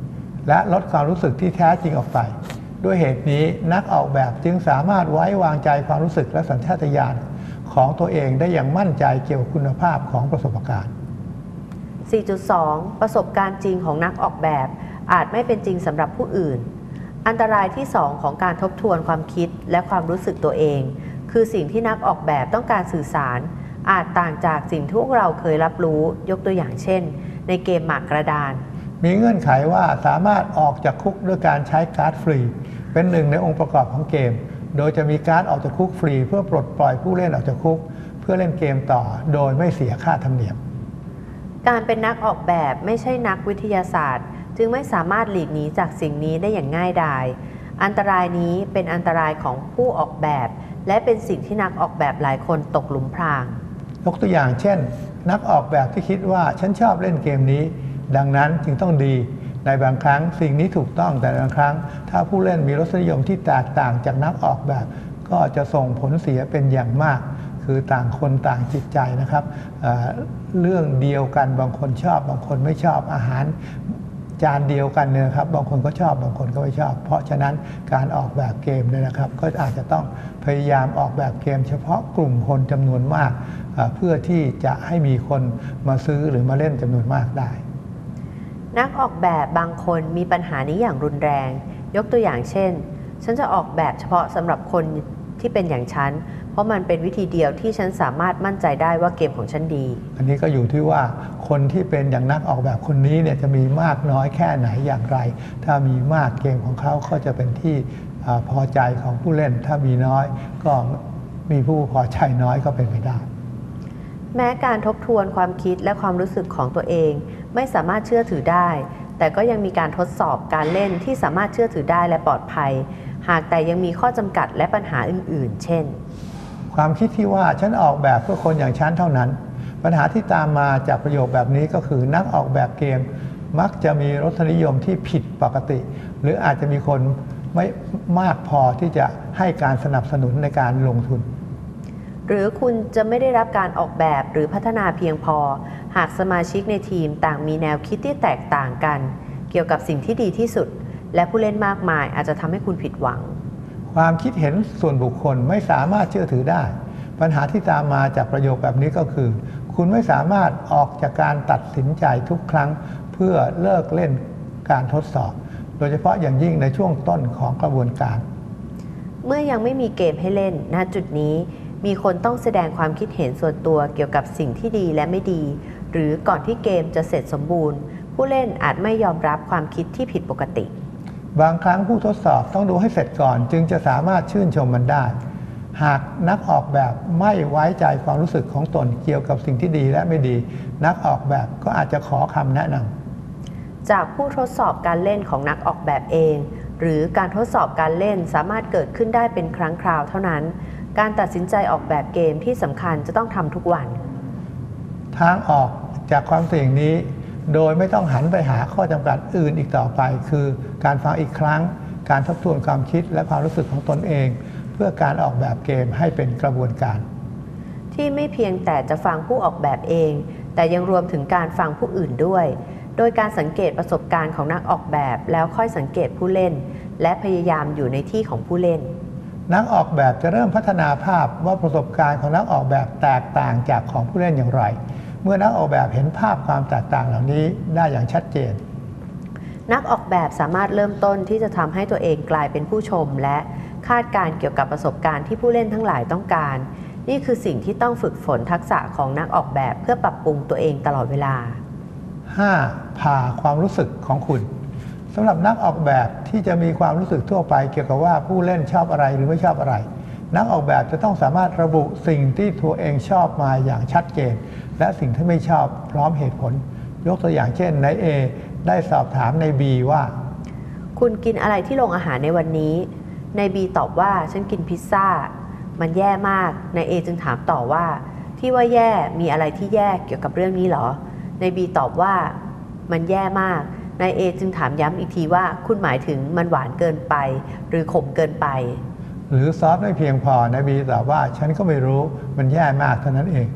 และลดความรู้สึกที่แท้จริงออกไปด้วยเหตุนี้นักออกแบบจึงสามารถไว้วางใจความรู้สึกและสัญชาตญาณของตัวเองได้อย่างมั่นใจเกี่ยวกับคุณภาพของประสบการณ์สี่จุดสอง ประสบการณ์จริงของนักออกแบบอาจไม่เป็นจริงสำหรับผู้อื่นอันตรายที่สองของการทบทวนความคิดและความรู้สึกตัวเองคือสิ่งที่นักออกแบบต้องการสื่อสารอาจต่างจากสิ่งที่พวกเราเคยรับรู้ยกตัวอย่างเช่นในเกมหมากกระดานมีเงื่อนไขว่าสามารถออกจากคุกด้วยการใช้การ์ดฟรีเป็นหนึ่งในองค์ประกอบของเกมโดยจะมีการ์ดออกจากคุกฟรีเพื่อปลดปล่อยผู้เล่นออกจากคุกเพื่อเล่นเกมต่อโดยไม่เสียค่าธรรมเนียมการเป็นนักออกแบบไม่ใช่นักวิทยาศาสตร์จึงไม่สามารถหลีกหนีจากสิ่งนี้ได้อย่างง่ายดายอันตรายนี้เป็นอันตรายของผู้ออกแบบและเป็นสิ่งที่นักออกแบบหลายคนตกหลุมพรางยกตัวอย่างเช่นนักออกแบบที่คิดว่าฉันชอบเล่นเกมนี้ดังนั้นจึงต้องดีในบางครั้งสิ่งนี้ถูกต้องแต่บางครั้งถ้าผู้เล่นมีรสนิยมที่แตกต่างจากนักออกแบบก็จะส่งผลเสียเป็นอย่างมากคือต่างคนต่างจิตใจนะครับ เอ่อ เรื่องเดียวกันบางคนชอบบางคนไม่ชอบอาหารจานเดียวกันเนี่ยครับบางคนก็ชอบบางคนก็ไม่ชอบเพราะฉะนั้นการออกแบบเกมเนี่ยนะครับก็อาจจะต้องพยายามออกแบบเกมเฉพาะกลุ่มคนจำนวนมากเพื่อที่จะให้มีคนมาซื้อหรือมาเล่นจำนวนมากได้นักออกแบบบางคนมีปัญหานี้อย่างรุนแรงยกตัวอย่างเช่นฉันจะออกแบบเฉพาะสำหรับคนที่เป็นอย่างฉันเพราะมันเป็นวิธีเดียวที่ฉันสามารถมั่นใจได้ว่าเกมของฉันดีอันนี้ก็อยู่ที่ว่าคนที่เป็นอย่างนักออกแบบคนนี้เนี่ยจะมีมากน้อยแค่ไหนอย่างไรถ้ามีมากเกมของเขาก็จะเป็นที่พอใจของผู้เล่นถ้ามีน้อยก็มีผู้พอใจน้อยก็เป็นไปได้แม้การทบทวนความคิดและความรู้สึกของตัวเองไม่สามารถเชื่อถือได้แต่ก็ยังมีการทดสอบการเล่นที่สามารถเชื่อถือได้และปลอดภัยหากแต่ยังมีข้อจำกัดและปัญหาอื่นๆเช่นความคิดที่ว่าฉันออกแบบเพื่อคนอย่างฉันเท่านั้นปัญหาที่ตามมาจากประโยคแบบนี้ก็คือนักออกแบบเกมมักจะมีรสนิยมที่ผิดปกติหรืออาจจะมีคนไม่มากพอที่จะให้การสนับสนุนในการลงทุนหรือคุณจะไม่ได้รับการออกแบบหรือพัฒนาเพียงพอหากสมาชิกในทีมต่างมีแนวคิดที่แตกต่างกันเกี่ยวกับสิ่งที่ดีที่สุดและผู้เล่นมากมายอาจจะทำให้คุณผิดหวังความคิดเห็นส่วนบุคคลไม่สามารถเชื่อถือได้ปัญหาที่ตามมาจากประโยคแบบนี้ก็คือคุณไม่สามารถออกจากการตัดสินใจทุกครั้งเพื่อเลิกเล่นการทดสอบโดยเฉพาะอย่างยิ่งในช่วงต้นของกระบวนการเมื่อยังไม่มีเกมให้เล่นณจุดนี้มีคนต้องแสดงความคิดเห็นส่วนตัวเกี่ยวกับสิ่งที่ดีและไม่ดีหรือก่อนที่เกมจะเสร็จสมบูรณ์ผู้เล่นอาจไม่ยอมรับความคิดที่ผิดปกติบางครั้งผู้ทดสอบต้องดูให้เสร็จก่อนจึงจะสามารถชื่นชมมันได้หากนักออกแบบไม่ไว้ใจความรู้สึกของตนเกี่ยวกับสิ่งที่ดีและไม่ดีนักออกแบบก็อาจจะขอคำแนะนำจากผู้ทดสอบการเล่นของนักออกแบบเองหรือการทดสอบการเล่นสามารถเกิดขึ้นได้เป็นครั้งคราวเท่านั้นการตัดสินใจออกแบบเกมที่สำคัญจะต้องทำทุกวันทางออกจากความเสี่ยงนี้โดยไม่ต้องหันไปหาข้อจำกัดอื่นอีกต่อไปคือการฟังอีกครั้งการทบทวนความคิดและความรู้สึกของตนเองเพื่อการออกแบบเกมให้เป็นกระบวนการที่ไม่เพียงแต่จะฟังผู้ออกแบบเองแต่ยังรวมถึงการฟังผู้อื่นด้วยโดยการสังเกตประสบการณ์ของนักออกแบบแล้วค่อยสังเกตผู้เล่นและพยายามอยู่ในที่ของผู้เล่นนักออกแบบจะเริ่มพัฒนาภาพว่าประสบการณ์ของนักออกแบบแตกต่างจากของผู้เล่นอย่างไรเมื่อนักออกแบบเห็นภาพความแตกต่างเหล่านี้ได้อย่างชัดเจนนักออกแบบสามารถเริ่มต้นที่จะทำให้ตัวเองกลายเป็นผู้ชมและคาดการณ์เกี่ยวกับประสบการณ์ที่ผู้เล่นทั้งหลายต้องการนี่คือสิ่งที่ต้องฝึกฝนทักษะของนักออกแบบเพื่อปรับปรุงตัวเองตลอดเวลาห้า ผ่าความรู้สึกของคุณสำหรับนักออกแบบที่จะมีความรู้สึกทั่วไปเกี่ยวกับว่าผู้เล่นชอบอะไรหรือไม่ชอบอะไรนักออกแบบจะต้องสามารถระบุสิ่งที่ตัวเองชอบมาอย่างชัดเจนและสิ่งที่ไม่ชอบพร้อมเหตุผลยกตัวอย่างเช่นนาย A ได้สอบถามนาย B ว่าคุณกินอะไรที่โรงอาหารในวันนี้นาย B ตอบว่าฉันกินพิซซ่ามันแย่มากนาย A จึงถามต่อว่าที่ว่าแย่มีอะไรที่แย่เกี่ยวกับเรื่องนี้หรอนาย B ตอบว่ามันแย่มากนาย A จึงถามย้ำอีกทีว่าคุณหมายถึงมันหวานเกินไปหรือขมเกินไปหรือซอสไม่เพียงพอนาย B ตอบว่าฉันก็ไม่รู้มันแย่มากเท่านั้นเอง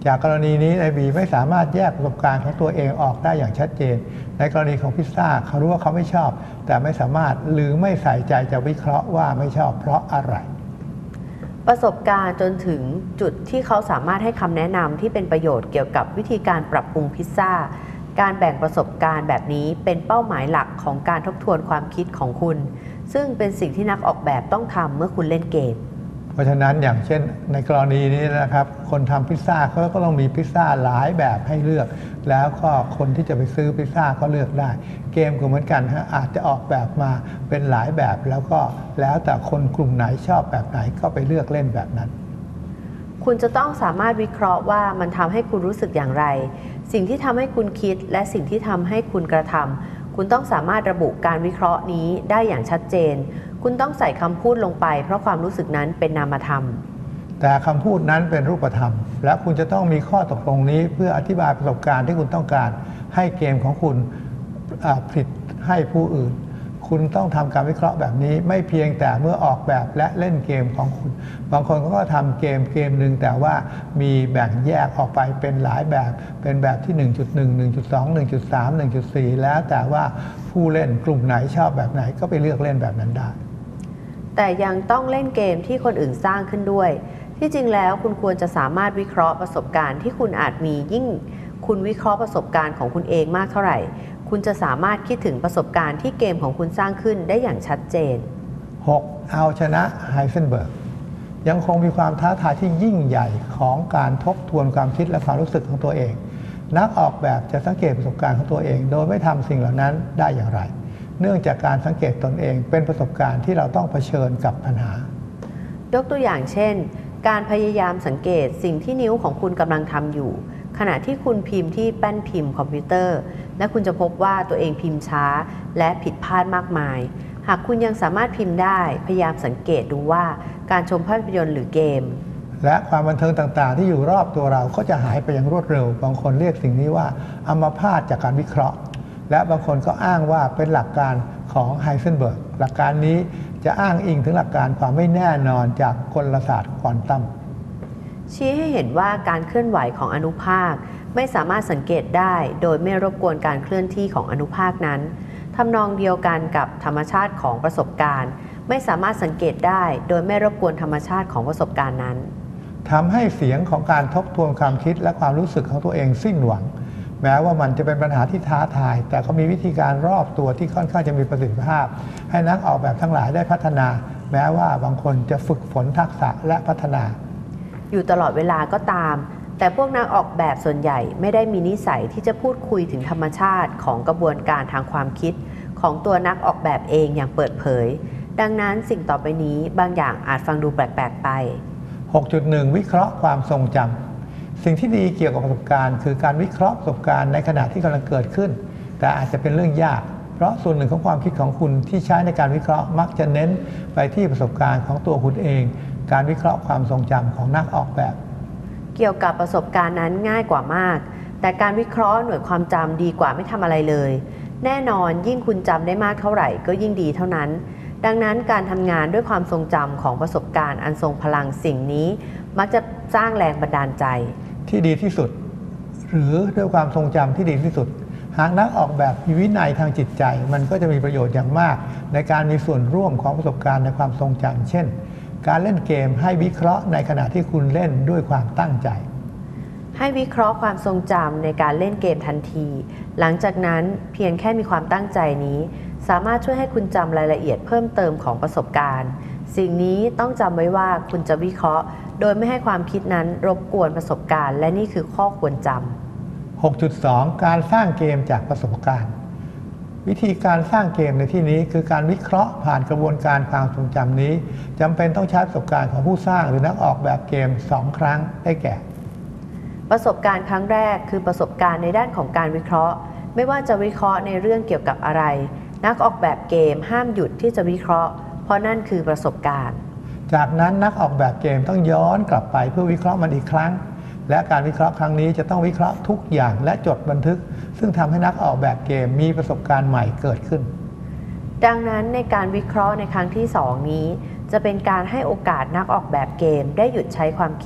จากกรณีนี้นายบีไม่สามารถแยกประสบการณ์ของตัวเองออกได้อย่างชัดเจนในกรณีของพิซซ่าเขารู้ว่าเขาไม่ชอบแต่ไม่สามารถหรือไม่ใส่ใจจะวิเคราะห์ว่าไม่ชอบเพราะอะไรประสบการณ์จนถึงจุดที่เขาสามารถให้คำแนะนำที่เป็นประโยชน์เกี่ยวกับวิธีการปรับปรุงพิซซ่าการแบ่งประสบการณ์แบบนี้เป็นเป้าหมายหลักของการทบทวนความคิดของคุณซึ่งเป็นสิ่งที่นักออกแบบต้องทำเมื่อคุณเล่นเกมเพราะฉะนั้นอย่างเช่นในกรณีนี้นะครับคนทำพิซซ่าเขาก็ต้องมีพิซซ่าหลายแบบให้เลือกแล้วก็คนที่จะไปซื้อพิซซ่าก็เลือกได้เกมก็เหมือนกันฮะอาจจะออกแบบมาเป็นหลายแบบแล้วก็แล้วแต่คนกลุ่มไหนชอบแบบไหนก็ไปเลือกเล่นแบบนั้นคุณจะต้องสามารถวิเคราะห์ว่ามันทำให้คุณรู้สึกอย่างไรสิ่งที่ทำให้คุณคิดและสิ่งที่ทำให้คุณกระทำคุณต้องสามารถระบุการวิเคราะห์นี้ได้อย่างชัดเจนคุณต้องใส่คำพูดลงไปเพราะความรู้สึกนั้นเป็นนามธรรมแต่คำพูดนั้นเป็นรูปธรรมและคุณจะต้องมีข้อตกลงนี้เพื่ออธิบายประสบการณ์ที่คุณต้องการให้เกมของคุณผลิตให้ผู้อื่นคุณต้องทำการวิเคราะห์แบบนี้ไม่เพียงแต่เมื่อออกแบบและเล่นเกมของคุณบางคนก็ทำเกมเกมหนึ่งแต่ว่ามีแบ่งแยกออกไปเป็นหลายแบบเป็นแบบที่ หนึ่งจุดหนึ่ง หนึ่งจุดสอง หนึ่งจุดสาม หนึ่งจุดสี่ แล้วแต่ว่าผู้เล่นกลุ่มไหนชอบแบบไหนก็ไปเลือกเล่นแบบนั้นได้แต่ยังต้องเล่นเกมที่คนอื่นสร้างขึ้นด้วยที่จริงแล้วคุณควรจะสามารถวิเคราะห์ประสบการณ์ที่คุณอาจมียิ่งคุณวิเคราะห์ประสบการณ์ของคุณเองมากเท่าไหร่คุณจะสามารถคิดถึงประสบการณ์ที่เกมของคุณสร้างขึ้นได้อย่างชัดเจนหก เอาชนะไฮเซนเบิร์กยังคงมีความท้าทายที่ยิ่งใหญ่ของการทบทวนความคิดและความรู้สึกของตัวเองนักออกแบบจะสังเกตประสบการณ์ของตัวเองโดยไม่ทำสิ่งเหล่านั้นได้อย่างไรเนื่องจากการสังเกตตนเองเป็นประสบการณ์ที่เราต้องเผชิญกับปัญหายกตัวอย่างเช่นการพยายามสังเกตสิ่งที่นิ้วของคุณกำลังทำอยู่ขณะที่คุณพิมพ์ที่แป้นพิมพ์คอมพิวเตอร์และคุณจะพบว่าตัวเองพิมพ์ช้าและผิดพลาดมากมายหากคุณยังสามารถพิมพ์ได้พยายามสังเกตดูว่าการชมภาพยนตร์หรือเกมและความบันเทิงต่างๆที่อยู่รอบตัวเราก็จะหายไปอย่างรวดเร็วบางคนเรียกสิ่งนี้ว่าอัมพาตจากการวิเคราะห์และบางคนก็อ้างว่าเป็นหลักการของไฮเซนเบิร์กหลักการนี้จะอ้างอิงถึงหลักการความไม่แน่นอนจากกลศาสตร์ควอนตัมชี้ให้เห็นว่าการเคลื่อนไหวของอนุภาคไม่สามารถสังเกตได้โดยไม่รบกวนการเคลื่อนที่ของอนุภาคนั้นทำนองเดียวกันกับธรรมชาติของประสบการณ์ไม่สามารถสังเกตได้โดยไม่รบกวนธรรมชาติของประสบการณ์นั้นทำให้เสียงของการทบทวนความคิดและความรู้สึกของตัวเองสิ้นหวังแม้ว่ามันจะเป็นปัญหาที่ท้าทายแต่ก็มีวิธีการรอบตัวที่ค่อนข้างจะมีประสิทธิภาพให้นักออกแบบทั้งหลายได้พัฒนาแม้ว่าบางคนจะฝึกฝนทักษะและพัฒนาอยู่ตลอดเวลาก็ตามแต่พวกนักออกแบบส่วนใหญ่ไม่ได้มีนิสัยที่จะพูดคุยถึงธรรมชาติของกระบวนการทางความคิดของตัวนักออกแบบเองอย่างเปิดเผยดังนั้นสิ่งต่อไปนี้บางอย่างอาจฟังดูแปลกๆไปหกจุดหนึ่ง วิเคราะห์ความทรงจำสิ่งที่ดีเกี่ยวกับประสบการณ์คือการวิเคราะห์ประสบการณ์ในขณะที่กำลังเกิดขึ้นแต่อาจจะเป็นเรื่องยากเพราะส่วนหนึ่งของความคิดของคุณที่ใช้ในการวิเคราะห์มักจะเน้นไปที่ประสบการณ์ของตัวคุณเองการวิเคราะห์ความทรงจำของนักออกแบบเกี่ยวกับประสบการณ์นั้นง่ายกว่ามากแต่การวิเคราะห์หน่วยความจำดีกว่าไม่ทำอะไรเลยแน่นอนยิ่งคุณจำได้มากเท่าไหร่ก็ยิ่งดีเท่านั้นดังนั้นการทำงานด้วยความทรงจำของประสบการณ์อันทรงพลังสิ่งนี้มักจะสร้างแรงบันดาลใจที่ดีที่สุดหรือด้วยความทรงจำที่ดีที่สุดหากนักออกแบบมีวินัยทางจิตใจมันก็จะมีประโยชน์อย่างมากในการมีส่วนร่วมของประสบการณ์ในความทรงจำเช่นการเล่นเกมให้วิเคราะห์ในขณะที่คุณเล่นด้วยความตั้งใจให้วิเคราะห์ความทรงจำในการเล่นเกมทันทีหลังจากนั้นเพียงแค่มีความตั้งใจนี้สามารถช่วยให้คุณจำรายละเอียดเพิ่มเติมของประสบการณ์สิ่งนี้ต้องจำไว้ว่าคุณจะวิเคราะห์โดยไม่ให้ความคิดนั้นรบกวนประสบการณ์และนี่คือข้อควรจำ หกจุดสอง การสร้างเกมจากประสบการณ์วิธีการสร้างเกมในที่นี้คือการวิเคราะห์ผ่านกระบวนการความทรงจำนี้จำเป็นต้องใช้ประสบการณ์ของผู้สร้างหรือนักออกแบบเกมสองครั้งได้แก่ประสบการณ์ครั้งแรกคือประสบการณ์ในด้านของการวิเคราะห์ไม่ว่าจะวิเคราะห์ในเรื่องเกี่ยวกับอะไรนักออกแบบเกมห้ามหยุดที่จะวิเคราะห์เพราะนั่นคือประสบการณ์จากนั้นนักออกแบบเกมต้องย้อนกลับไปเพื่อวิเคราะห์มันอีกครั้งและการวิเคราะห์ครั้งนี้จะต้องวิเคราะห์ทุกอย่างและจดบันทึกซึ่งทำให้นักออกแบบเกมมีประสบการณ์ใหม่เกิดขึ้นดังนั้นในการวิเคราะห์ในครั้งที่สองนี้จะเป็นการให้โอกาสนักออกแบบเกมได้หยุดใช้ความคิด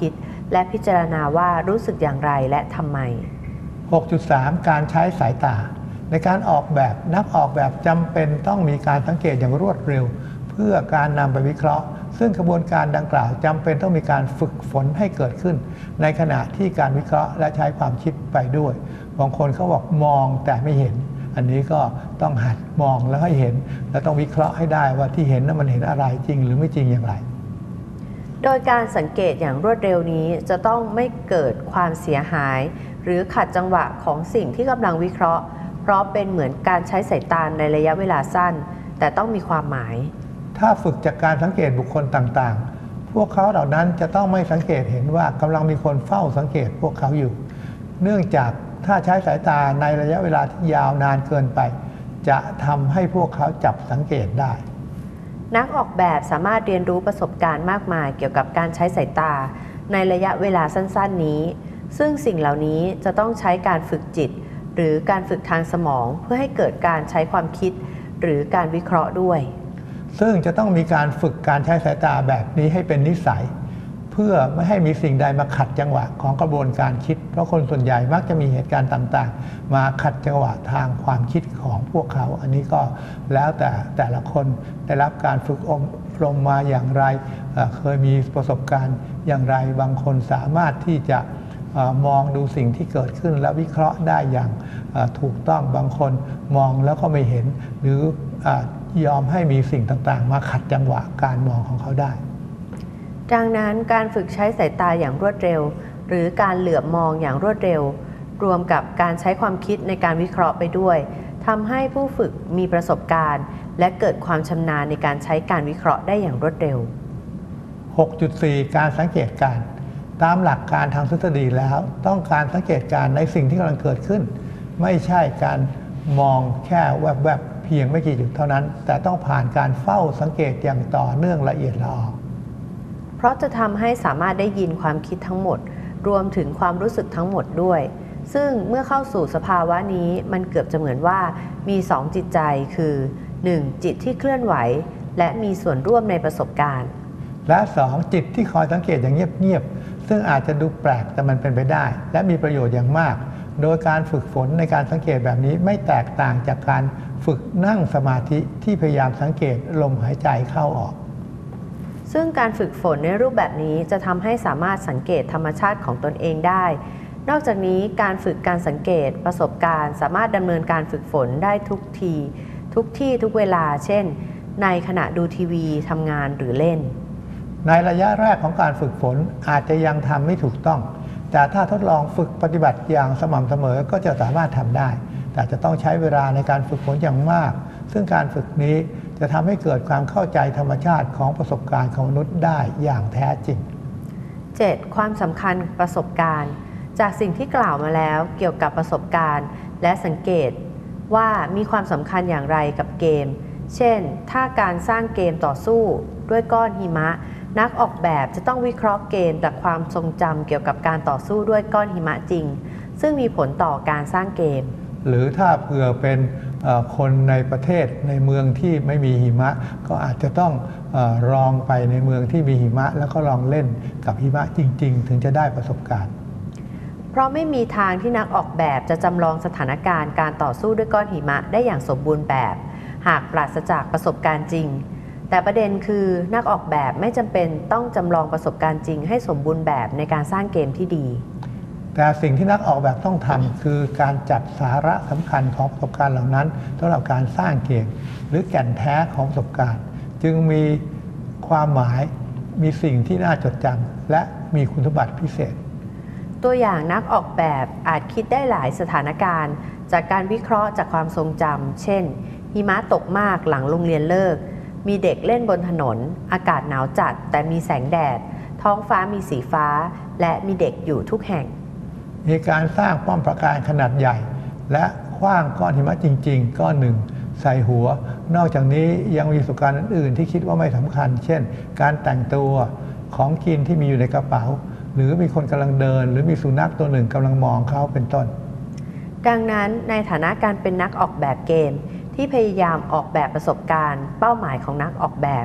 และพิจารณาว่ารู้สึกอย่างไรและทำไมหกจุดสาม การใช้สายตาในการออกแบบนักออกแบบจำเป็นต้องมีการสังเกตอย่างรวดเร็วเพื่อการนำไปวิเคราะห์ซึ่งกระบวนการดังกล่าวจำเป็นต้องมีการฝึกฝนให้เกิดขึ้นในขณะที่การวิเคราะห์และใช้ความคิดไปด้วยบางคนเขาบอกมองแต่ไม่เห็นอันนี้ก็ต้องหัดมองแล้วให้เห็นแล้วต้องวิเคราะห์ให้ได้ว่าที่เห็นนั้นมันเห็นอะไรจริงหรือไม่จริงอย่างไรโดยการสังเกตอย่างรวดเร็วนี้จะต้องไม่เกิดความเสียหายหรือขัดจังหวะของสิ่งที่กำลังวิเคราะห์เพราะเป็นเหมือนการใช้สายตาในระยะเวลาสั้นแต่ต้องมีความหมายถ้าฝึกจากการสังเกตบุคคลต่างๆพวกเขาเหล่านั้นจะต้องไม่สังเกตเห็นว่ากำลังมีคนเฝ้าสังเกตพวกเขาอยู่เนื่องจากถ้าใช้สายตาในระยะเวลาที่ยาวนานเกินไปจะทำให้พวกเขาจับสังเกตได้นักออกแบบสามารถเรียนรู้ประสบการณ์มากมายเกี่ยวกับการใช้สายตาในระยะเวลาสั้นๆนี้ซึ่งสิ่งเหล่านี้จะต้องใช้การฝึกจิตหรือการฝึกทางสมองเพื่อให้เกิดการใช้ความคิดหรือการวิเคราะห์ด้วยซึ่งจะต้องมีการฝึกการใช้สายตาแบบนี้ให้เป็นนิสัยเพื่อไม่ให้มีสิ่งใดมาขัดจังหวะของกระบวนการคิดเพราะคนส่วนใหญ่มักจะมีเหตุการณ์ต่างๆมาขัดจังหวะทางความคิดของพวกเขาอันนี้ก็แล้วแต่แต่ละคนได้รับการฝึกอบรมมาอย่างไรเคยมีประสบการณ์อย่างไรบางคนสามารถที่จะมองดูสิ่งที่เกิดขึ้นและวิเคราะห์ได้อย่างถูกต้องบางคนมองแล้วก็ไม่เห็นหรือยอมให้มีสิ่งต่างๆมาขัดจังหวะการมองของเขาได้ดังนั้นการฝึกใช้สายตาอย่างรวดเร็วหรือการเหลือบมองอย่างรวดเร็วรวมกับการใช้ความคิดในการวิเคราะห์ไปด้วยทำให้ผู้ฝึกมีประสบการณ์และเกิดความชำนาญในการใช้การวิเคราะห์ได้อย่างรวดเร็วหกจุดสี่ การสังเกตการณ์ตามหลักการทางทฤษฎีแล้วต้องการสังเกตการณ์ในสิ่งที่กำลังเกิดขึ้นไม่ใช่การมองแค่แวบๆเพียงไม่กี่จุดเท่านั้นแต่ต้องผ่านการเฝ้าสังเกตอย่างต่อเนื่องละเอียดละออเพราะจะทำให้สามารถได้ยินความคิดทั้งหมดรวมถึงความรู้สึกทั้งหมดด้วยซึ่งเมื่อเข้าสู่สภาวะนี้มันเกือบจะเหมือนว่ามีสองจิตใจคือ หนึ่ง จิตที่เคลื่อนไหวและมีส่วนร่วมในประสบการณ์และสองจิตที่คอยสังเกตอย่างเงียบๆซึ่งอาจจะดูแปลกแต่มันเป็นไปได้และมีประโยชน์อย่างมากโดยการฝึกฝนในการสังเกตแบบนี้ไม่แตกต่างจากการฝึกนั่งสมาธิที่พยายามสังเกตลมหายใจเข้าออกซึ่งการฝึกฝนในรูปแบบนี้จะทำให้สามารถสังเกตธรรมชาติของตนเองได้นอกจากนี้การฝึกการสังเกตประสบการณ์สามารถดำเนินการฝึกฝนได้ทุกทีทุกที่ทุกเวลาเช่นในขณะดูทีวีทำงานหรือเล่นในระยะแรกของการฝึกฝนอาจจะยังทำไม่ถูกต้องแต่ถ้าทดลองฝึกปฏิบัติอย่างสม่ำเสมอก็จะสามารถทำได้แต่จะต้องใช้เวลาในการฝึกฝนอย่างมากซึ่งการฝึกนี้จะทำให้เกิดความเข้าใจธรรมชาติของประสบการณ์ของมนุษย์ได้อย่างแท้จริงเจ็ด ความสำคัญประสบการณ์จากสิ่งที่กล่าวมาแล้วเกี่ยวกับประสบการณ์และสังเกตว่ามีความสำคัญอย่างไรกับเกมเช่นถ้าการสร้างเกมต่อสู้ด้วยก้อนหิมะนักออกแบบจะต้องวิเคราะห์เกมจากความทรงจำเกี่ยวกับการต่อสู้ด้วยก้อนหิมะจริงซึ่งมีผลต่อการสร้างเกมหรือถ้าเผื่อเป็นคนในประเทศในเมืองที่ไม่มีหิมะก็อาจจะต้องลองไปในเมืองที่มีหิมะแล้วก็ลองเล่นกับหิมะจริงๆถึงจะได้ประสบการณ์เพราะไม่มีทางที่นักออกแบบจะจำลองสถานการณ์การต่อสู้ด้วยก้อนหิมะได้อย่างสมบูรณ์แบบหากปราศจากประสบการณ์จริงแต่ประเด็นคือนักออกแบบไม่จำเป็นต้องจำลองประสบการณ์จริงให้สมบูรณ์แบบในการสร้างเกมที่ดีแต่สิ่งที่นักออกแบบต้องทำคือการจับสาระสำคัญของประสบการณ์เหล่านั้นสำหรับการสร้างเกมหรือแก่นแท้ของประสบการณ์จึงมีความหมายมีสิ่งที่น่าจดจำและมีคุณสมบัติพิเศษตัวอย่างนักออกแบบอาจคิดได้หลายสถานการณ์จากการวิเคราะห์จากความทรงจำเช่นหิมะตกมากหลังโรงเรียนเลิกมีเด็กเล่นบนถนนอากาศหนาวจัดแต่มีแสงแดดท้องฟ้ามีสีฟ้าและมีเด็กอยู่ทุกแห่งมีการสร้างป้อมปราการขนาดใหญ่และขว้างก้อนหิมะจริงๆก้อนหนึ่งใส่หัวนอกจากนี้ยังมีประสบการณ์อื่นๆที่คิดว่าไม่สำคัญเช่นการแต่งตัวของกินที่มีอยู่ในกระเป๋าหรือมีคนกำลังเดินหรือมีสุนัขตัวหนึ่งกำลังมองเขาเป็นต้นดังนั้นในฐานะการเป็นนักออกแบบเกมที่พยายามออกแบบประสบการณ์เป้าหมายของนักออกแบบ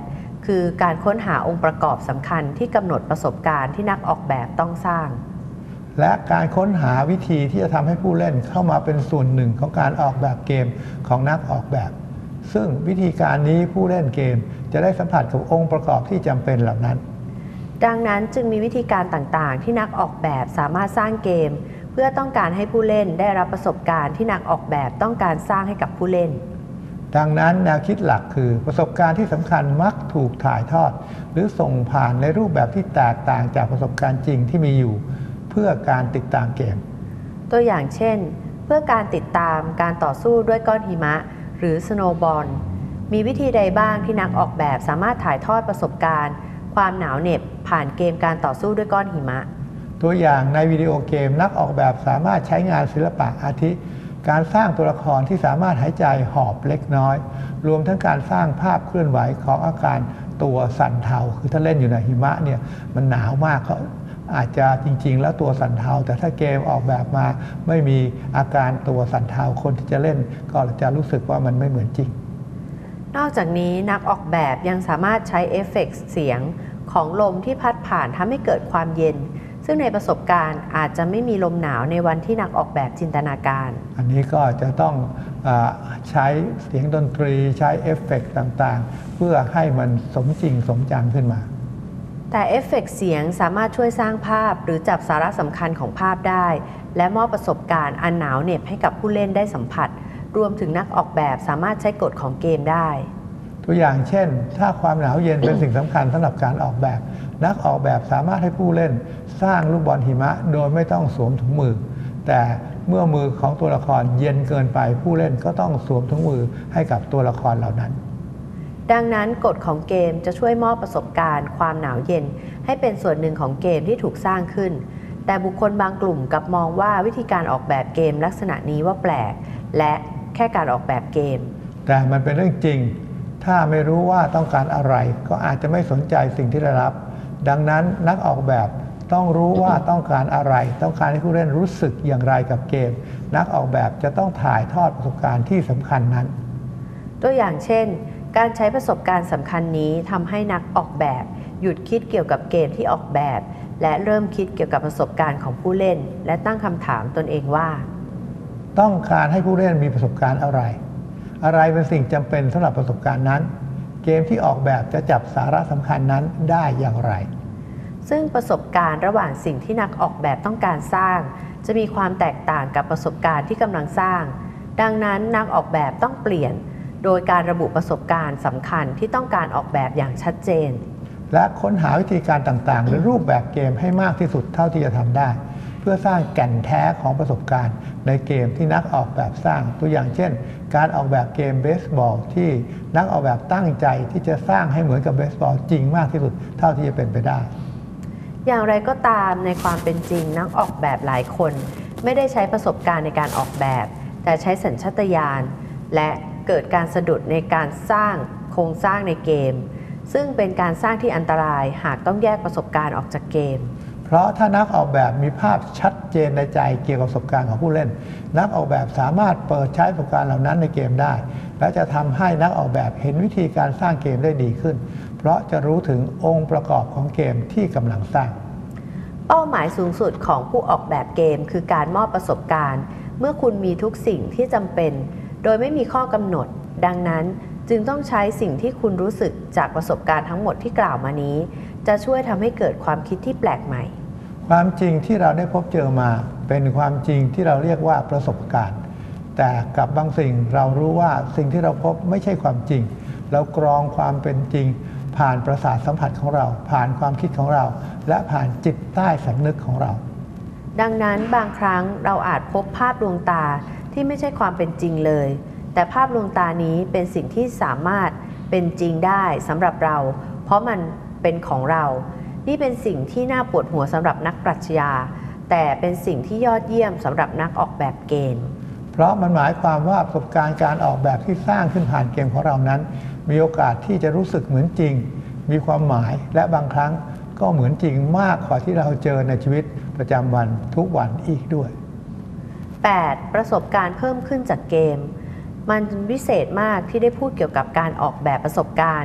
คือการค้นหาองค์ประกอบสำคัญที่กำหนดประสบการณ์ที่นักออกแบบต้องสร้างและการค้นหาวิธีที่จะทำให้ผู้เล่นเข้ามาเป็นส่วนหนึ่งของการออกแบบเกมของนักออกแบบซึ่งวิธีการนี้ผู้เล่นเกมจะได้สัมผัสกับองค์ประกอบที่จำเป็นเหล่านั้นดังนั้นจึงมีวิธีการต่างๆที่นักออกแบบสามารถสร้างเกมเพื่อต้องการให้ผู้เล่นได้รับประสบการณ์ที่นักออกแบบต้องการสร้างให้กับผู้เล่นดังนั้นแนวคิดหลักคือประสบการณ์ที่สำคัญมักถูกถ่ายทอดหรือส่งผ่านในรูปแบบที่แตกต่างจากประสบการณ์จริงที่มีอยู่เพื่อการติดตามเกมตัวอย่างเช่นเพื่อการติดตามการต่อสู้ด้วยก้อนหิมะหรือสโนว์บอลมีวิธีใดบ้างที่นักออกแบบสามารถถ่ายทอดประสบการณ์ความหนาวเหน็บผ่านเกมการต่อสู้ด้วยก้อนหิมะตัวอย่างในวิดีโอเกมนักออกแบบสามารถใช้งานศิลปะอาทิการสร้างตัวละครที่สามารถหายใจหอบเล็กน้อยรวมทั้งการสร้างภาพเคลื่อนไหวของอาการตัวสั่นเทาคือถ้าเล่นอยู่ในหิมะเนี่ยมันหนาวมากเขาอาจจะจริงๆแล้วตัวสั่นเทาแต่ถ้าเกมออกแบบมาไม่มีอาการตัวสั่นเทาคนที่จะเล่นก็จะรู้สึกว่ามันไม่เหมือนจริงนอกจากนี้นักออกแบบยังสามารถใช้เอฟเฟกต์เสียงของลมที่พัดผ่านทำให้เกิดความเย็นซึ่งในประสบการณ์อาจจะไม่มีลมหนาวในวันที่นักออกแบบจินตนาการอันนี้ก็จะต้องเอ่อใช้เสียงดนตรีใช้เอฟเฟกต์ต่างๆเพื่อให้มันสมจริงสมจังขึ้นมาแต่เอฟเฟกต์เสียงสามารถช่วยสร้างภาพหรือจับสาระสำคัญของภาพได้และมอบประสบการณ์อันหนาวเหน็บให้กับผู้เล่นได้สัมผัสรวมถึงนักออกแบบสามารถใช้กฎของเกมได้ตัวอย่างเช่นถ้าความหนาวเย็นเป็นสิ่งสำคัญสำหรับการออกแบบนักออกแบบสามารถให้ผู้เล่นสร้างลูกบอลหิมะโดยไม่ต้องสวมถุงมือแต่เมื่อมือของตัวละครเย็นเกินไปผู้เล่นก็ต้องสวมถุงมือให้กับตัวละครเหล่านั้นดังนั้นกฎของเกมจะช่วยมอบประสบการณ์ความหนาวเย็นให้เป็นส่วนหนึ่งของเกมที่ถูกสร้างขึ้นแต่บุคคลบางกลุ่มกลับมองว่าวิธีการออกแบบเกมลักษณะนี้ว่าแปลกและแค่การออกแบบเกมแต่มันเป็นเรื่องจริงถ้าไม่รู้ว่าต้องการอะไรก็อาจจะไม่สนใจสิ่งที่ได้รับดังนั้นนักออกแบบต้องรู้ว่าต้องการอะไรต้องการให้ผู้เล่นรู้สึกอย่างไรกับเกมนักออกแบบจะต้องถ่ายทอดประสบการณ์ที่สำคัญนั้นตัวอย่างเช่นการใช้ประสบการณ์สำคัญนี้ทำให้นักออกแบบหยุดคิดเกี่ยวกับเกมที่ออกแบบและเริ่มคิดเกี่ยวกับประสบการณ์ของผู้เล่นและตั้งคำถามตนเองว่าต้องการให้ผู้เล่นมีประสบการณ์อะไรอะไรเป็นสิ่งจำเป็นสำหรับประสบการณ์นั้นเกมที่ออกแบบจะจับสาระสำคัญนั้นได้อย่างไรซึ่งประสบการณ์ระหว่างสิ่งที่นักออกแบบต้องการสร้างจะมีความแตกต่างกับประสบการณ์ที่กำลังสร้างดังนั้นนักออกแบบต้องเปลี่ยนโดยการระบุประสบการณ์สำคัญที่ต้องการออกแบบอย่างชัดเจนและค้นหาวิธีการต่างๆหรือรูปแบบเกมให้มากที่สุดเท่าที่จะทำได้เพื่อสร้างแก่นแท้ของประสบการณ์ในเกมที่นักออกแบบสร้างตัวอย่างเช่นการออกแบบเกมเบสบอลที่นักออกแบบตั้งใจที่จะสร้างให้เหมือนกับเบสบอลจริงมากที่สุดเท่าที่จะเป็นไปได้อย่างไรก็ตามในความเป็นจริงนักออกแบบหลายคนไม่ได้ใช้ประสบการณ์ในการออกแบบแต่ใช้สัญชาตญาณและเกิดการสะดุดในการสร้างโครงสร้างในเกมซึ่งเป็นการสร้างที่อันตรายหากต้องแยกประสบการณ์ออกจากเกมเพราะถ้านักออกแบบมีภาพชัดเจนในใจเกี่ยวกับประสบการณ์ของผู้เล่นนักออกแบบสามารถเปิดใช้ประสบการณ์เหล่านั้นในเกมได้และจะทำให้นักออกแบบเห็นวิธีการสร้างเกมได้ดีขึ้นเพราะจะรู้ถึงองค์ประกอบของเกมที่กำลังสร้างเป้าหมายสูงสุดของผู้ออกแบบเกมคือการมอบประสบการณ์เมื่อคุณมีทุกสิ่งที่จำเป็นโดยไม่มีข้อกำหนดดังนั้นจึงต้องใช้สิ่งที่คุณรู้สึกจากประสบการณ์ทั้งหมดที่กล่าวมานี้จะช่วยทำให้เกิดความคิดที่แปลกใหม่ความจริงที่เราได้พบเจอมาเป็นความจริงที่เราเรียกว่าประสบการณ์แต่กับบางสิ่งเรารู้ว่าสิ่งที่เราพบไม่ใช่ความจริงเรากรองความเป็นจริงผ่านประสาทสัมผัสของเราผ่านความคิดของเราและผ่านจิตใต้สำนึกของเราดังนั้นบางครั้งเราอาจพบภาพดวงตาที่ไม่ใช่ความเป็นจริงเลยแต่ภาพดวงตานี้เป็นสิ่งที่สามารถเป็นจริงได้สำหรับเราเพราะมันเป็นของเรานี่เป็นสิ่งที่น่าปวดหัวสำหรับนักปรัชญาแต่เป็นสิ่งที่ยอดเยี่ยมสำหรับนักออกแบบเกมเพราะมันหมายความว่าประสบการณ์การออกแบบที่สร้างขึ้นผ่านเกมของเรานั้นมีโอกาสที่จะรู้สึกเหมือนจริงมีความหมายและบางครั้งก็เหมือนจริงมากกว่าที่เราเจอในชีวิตประจำวันทุกวันอีกด้วยแปด. ประสบการณ์เพิ่มขึ้นจากเกมมันวิเศษมากที่ได้พูดเกี่ยวกับการออกแบบประสบการณ์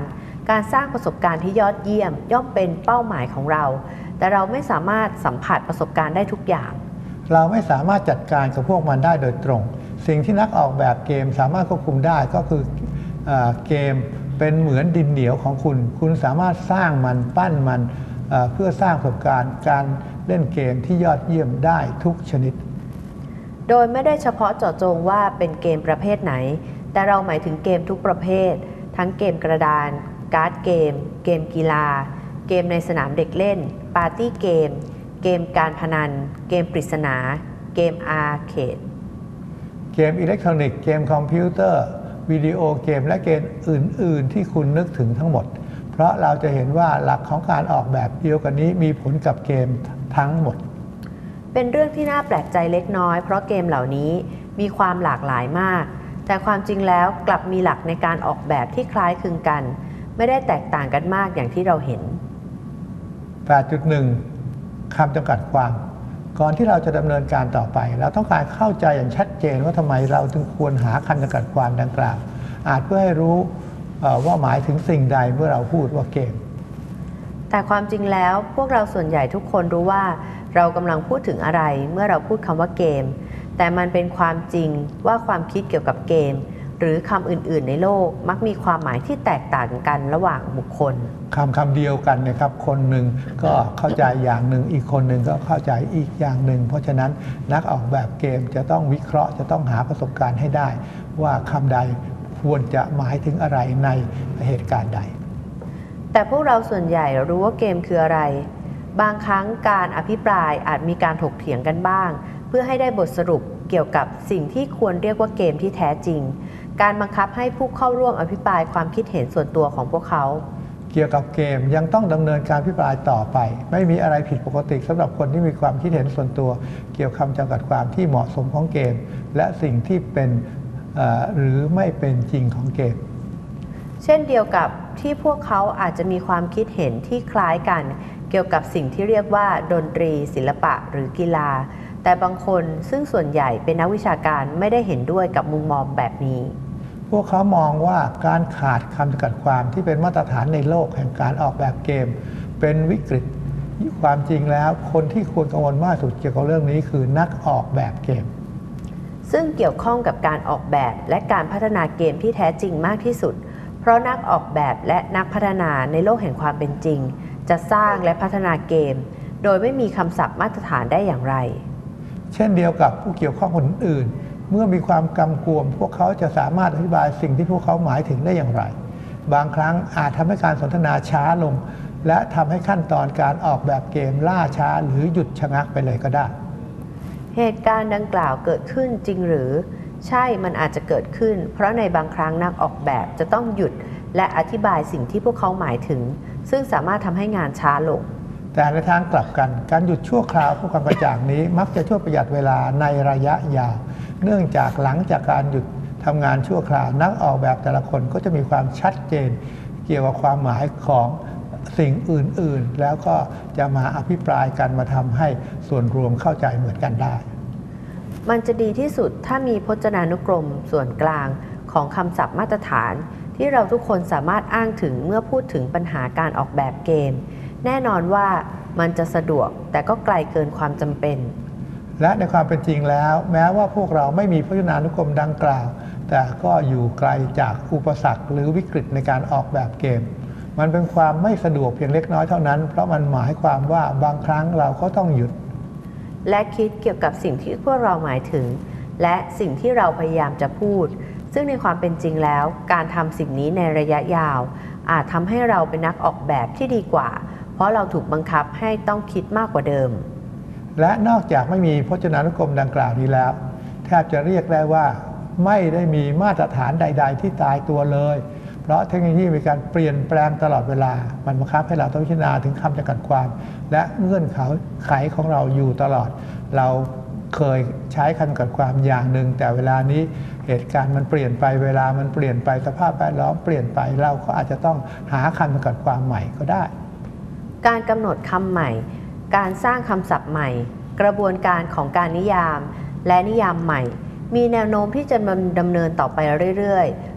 การสร้างประสบการณ์ที่ยอดเยี่ยมย่อมเป็นเป้าหมายของเราแต่เราไม่สามารถสัมผัสประสบการณ์ได้ทุกอย่างเราไม่สามารถจัดการกับพวกมันได้โดยตรงสิ่งที่นักออกแบบเกมสามารถควบคุมได้ก็คือเอ่อเกมเป็นเหมือนดินเหนียวของคุณคุณสามารถสร้างมันปั้นมันเอ่อเพื่อสร้างประสบการณ์การเล่นเกมที่ยอดเยี่ยมได้ทุกชนิดโดยไม่ได้เฉพาะเจาะจงว่าเป็นเกมประเภทไหนแต่เราหมายถึงเกมทุกประเภททั้งเกมกระดานการ์ดเกมเกมกีฬาเกมในสนามเด็กเล่นปาร์ตี้เกมเกมการพนันเกมปริศนาเกมอาร์เคดเกมอิเล็กทรอนิกส์เกมคอมพิวเตอร์วิดีโอเกมและเกมอื่นๆที่คุณนึกถึงทั้งหมดเพราะเราจะเห็นว่าหลักของการออกแบบเดียวกันนี้มีผลกับเกมทั้งหมดเป็นเรื่องที่น่าแปลกใจเล็กน้อยเพราะเกมเหล่านี้มีความหลากหลายมากแต่ความจริงแล้วกลับมีหลักในการออกแบบที่คล้ายคลึงกันไม่ได้แตกต่างกันมากอย่างที่เราเห็นแปดจุดหนึ่ง คำจำกัดความก่อนที่เราจะดำเนินการต่อไปเราต้องการเข้าใจอย่างชัดเจนว่าทำไมเราจึงควรหาคำจำกัดความดังกล่าวอาจเพื่อให้รู้ว่าหมายถึงสิ่งใดเมื่อเราพูดว่าเกมแต่ความจริงแล้วพวกเราส่วนใหญ่ทุกคนรู้ว่าเรากำลังพูดถึงอะไรเมื่อเราพูดคำว่าเกมแต่มันเป็นความจริงว่าความคิดเกี่ยวกับเกมหรือคำอื่นๆในโลกมักมีความหมายที่แตกต่างกันระหว่างบุคคลคำคำเดียวกันนะครับคนหนึ่งก็เข้าใจอย่างหนึ่งอีกคนหนึ่งก็เข้าใจอีกอย่างหนึ่งเพราะฉะนั้นนักออกแบบเกมจะต้องวิเคราะห์จะต้องหาประสบการณ์ให้ได้ว่าคำใดควรจะหมายถึงอะไรในเหตุการณ์ใดแต่พวกเราส่วนใหญ่รู้ว่าเกมคืออะไรบางครั้งการอภิปรายอาจมีการถกเถียงกันบ้างเพื่อให้ได้บทสรุปเกี่ยวกับสิ่งที่ควรเรียกว่าเกมที่แท้จริงการบังคับให้ผู้เข้าร่วมอภิปรายความคิดเห็นส่วนตัวของพวกเขาเกี่ยวกับเกมยังต้องดำเนินการอภิปรายต่อไปไม่มีอะไรผิดปกติสำหรับคนที่มีความคิดเห็นส่วนตัวเกี่ยวกับคำจำกัดความที่เหมาะสมของเกมและสิ่งที่เป็นหรือไม่เป็นจริงของเกมเช่นเดียวกับที่พวกเขาอาจจะมีความคิดเห็นที่คล้ายกันเกี่ยวกับสิ่งที่เรียกว่าดนตรีศิลปะหรือกีฬาแต่บางคนซึ่งส่วนใหญ่เป็นนักวิชาการไม่ได้เห็นด้วยกับมุมมองแบบนี้พวกเขามองว่าการขาดคำจำกัดความที่เป็นมาตรฐานในโลกแห่งการออกแบบเกมเป็นวิกฤตความจริงแล้วคนที่ควรกังวลมากสุดเกี่ยวกับเรื่องนี้คือนักออกแบบเกมซึ่งเกี่ยวข้องกับการออกแบบและการพัฒนาเกมที่แท้จริงมากที่สุดเพราะนักออกแบบและนักพัฒนาในโลกแห่งความเป็นจริงจะสร้างและพัฒนาเกมโดยไม่มีคำศัพท์มาตรฐานได้อย่างไรเช่นเดียวกับผู้เกี่ยวข้องคนอื่นเมื่อมีความกำกวมพวกเขาจะสามารถอธิบายสิ่งที่พวกเขาหมายถึงได้อย่างไรบางครั้งอาจทำให้การสนทนาช้าลงและทำให้ขั้นตอนการออกแบบเกมล่าช้าหรือหยุดชะงักไปเลยก็ได้เหตุการณ์ดังกล่าวเกิดขึ้นจริงหรือใช่มันอาจจะเกิดขึ้นเพราะในบางครั้งนักออกแบบจะต้องหยุดและอธิบายสิ่งที่พวกเขาหมายถึงซึ่งสามารถทำให้งานช้าลงแต่ในทางกลับกันการหยุดชั่วคราวเพื่อความกระจ่างนี้มักจะช่วยประหยัดเวลาในระยะยาวเนื่องจากหลังจากการหยุดทำงานชั่วคราวนักออกแบบแต่ละคนก็จะมีความชัดเจนเกี่ยวกับความหมายของสิ่งอื่นๆแล้วก็จะมาอภิปรายกันมาทำให้ส่วนรวมเข้าใจเหมือนกันได้มันจะดีที่สุดถ้ามีพจนานุกรมส่วนกลางของคำศัพท์มาตรฐานที่เราทุกคนสามารถอ้างถึงเมื่อพูดถึงปัญหาการออกแบบเกมแน่นอนว่ามันจะสะดวกแต่ก็ไกลเกินความจำเป็นและในความเป็นจริงแล้วแม้ว่าพวกเราไม่มีพจนานุกรมดังกล่าวแต่ก็อยู่ไกลจากอุปสรรคหรือวิกฤตในการออกแบบเกมมันเป็นความไม่สะดวกเพียงเล็กน้อยเท่านั้นเพราะมันหมายความว่าบางครั้งเราก็ต้องหยุดและคิดเกี่ยวกับสิ่งที่พวกเราหมายถึงและสิ่งที่เราพยายามจะพูดซึ่งในความเป็นจริงแล้วการทำสิ่งนี้ในระยะยาวอาจทำให้เราเป็นนักออกแบบที่ดีกว่าเพราะเราถูกบังคับให้ต้องคิดมากกว่าเดิมและนอกจากไม่มีพจนานุกรมดังกล่าวนี้แล้วแทบจะเรียกได้ว่าไม่ได้มีมาตรฐานใดๆที่ตายตัวเลยเพราะเทคโนโลยีมีการเปลี่ยนแปลงตลอดเวลามันบังคับให้เราต้องพิจารณาถึงคำจำกัดความและเงื่อนไขของเราอยู่ตลอดเราเคยใช้คำจำกัดความอย่างหนึ่งแต่เวลานี้เหตุการณ์มันเปลี่ยนไปเวลามันเปลี่ยนไปสภาพแวดล้อมเปลี่ยนไปเราก็อาจจะต้องหาคำจำกัดความใหม่ก็ได้การกำหนดคำใหม่การสร้างคำศัพท์ใหม่กระบวนการของการนิยามและนิยามใหม่มีแนวโน้มที่จะดำเนินต่อไปเรื่อยๆ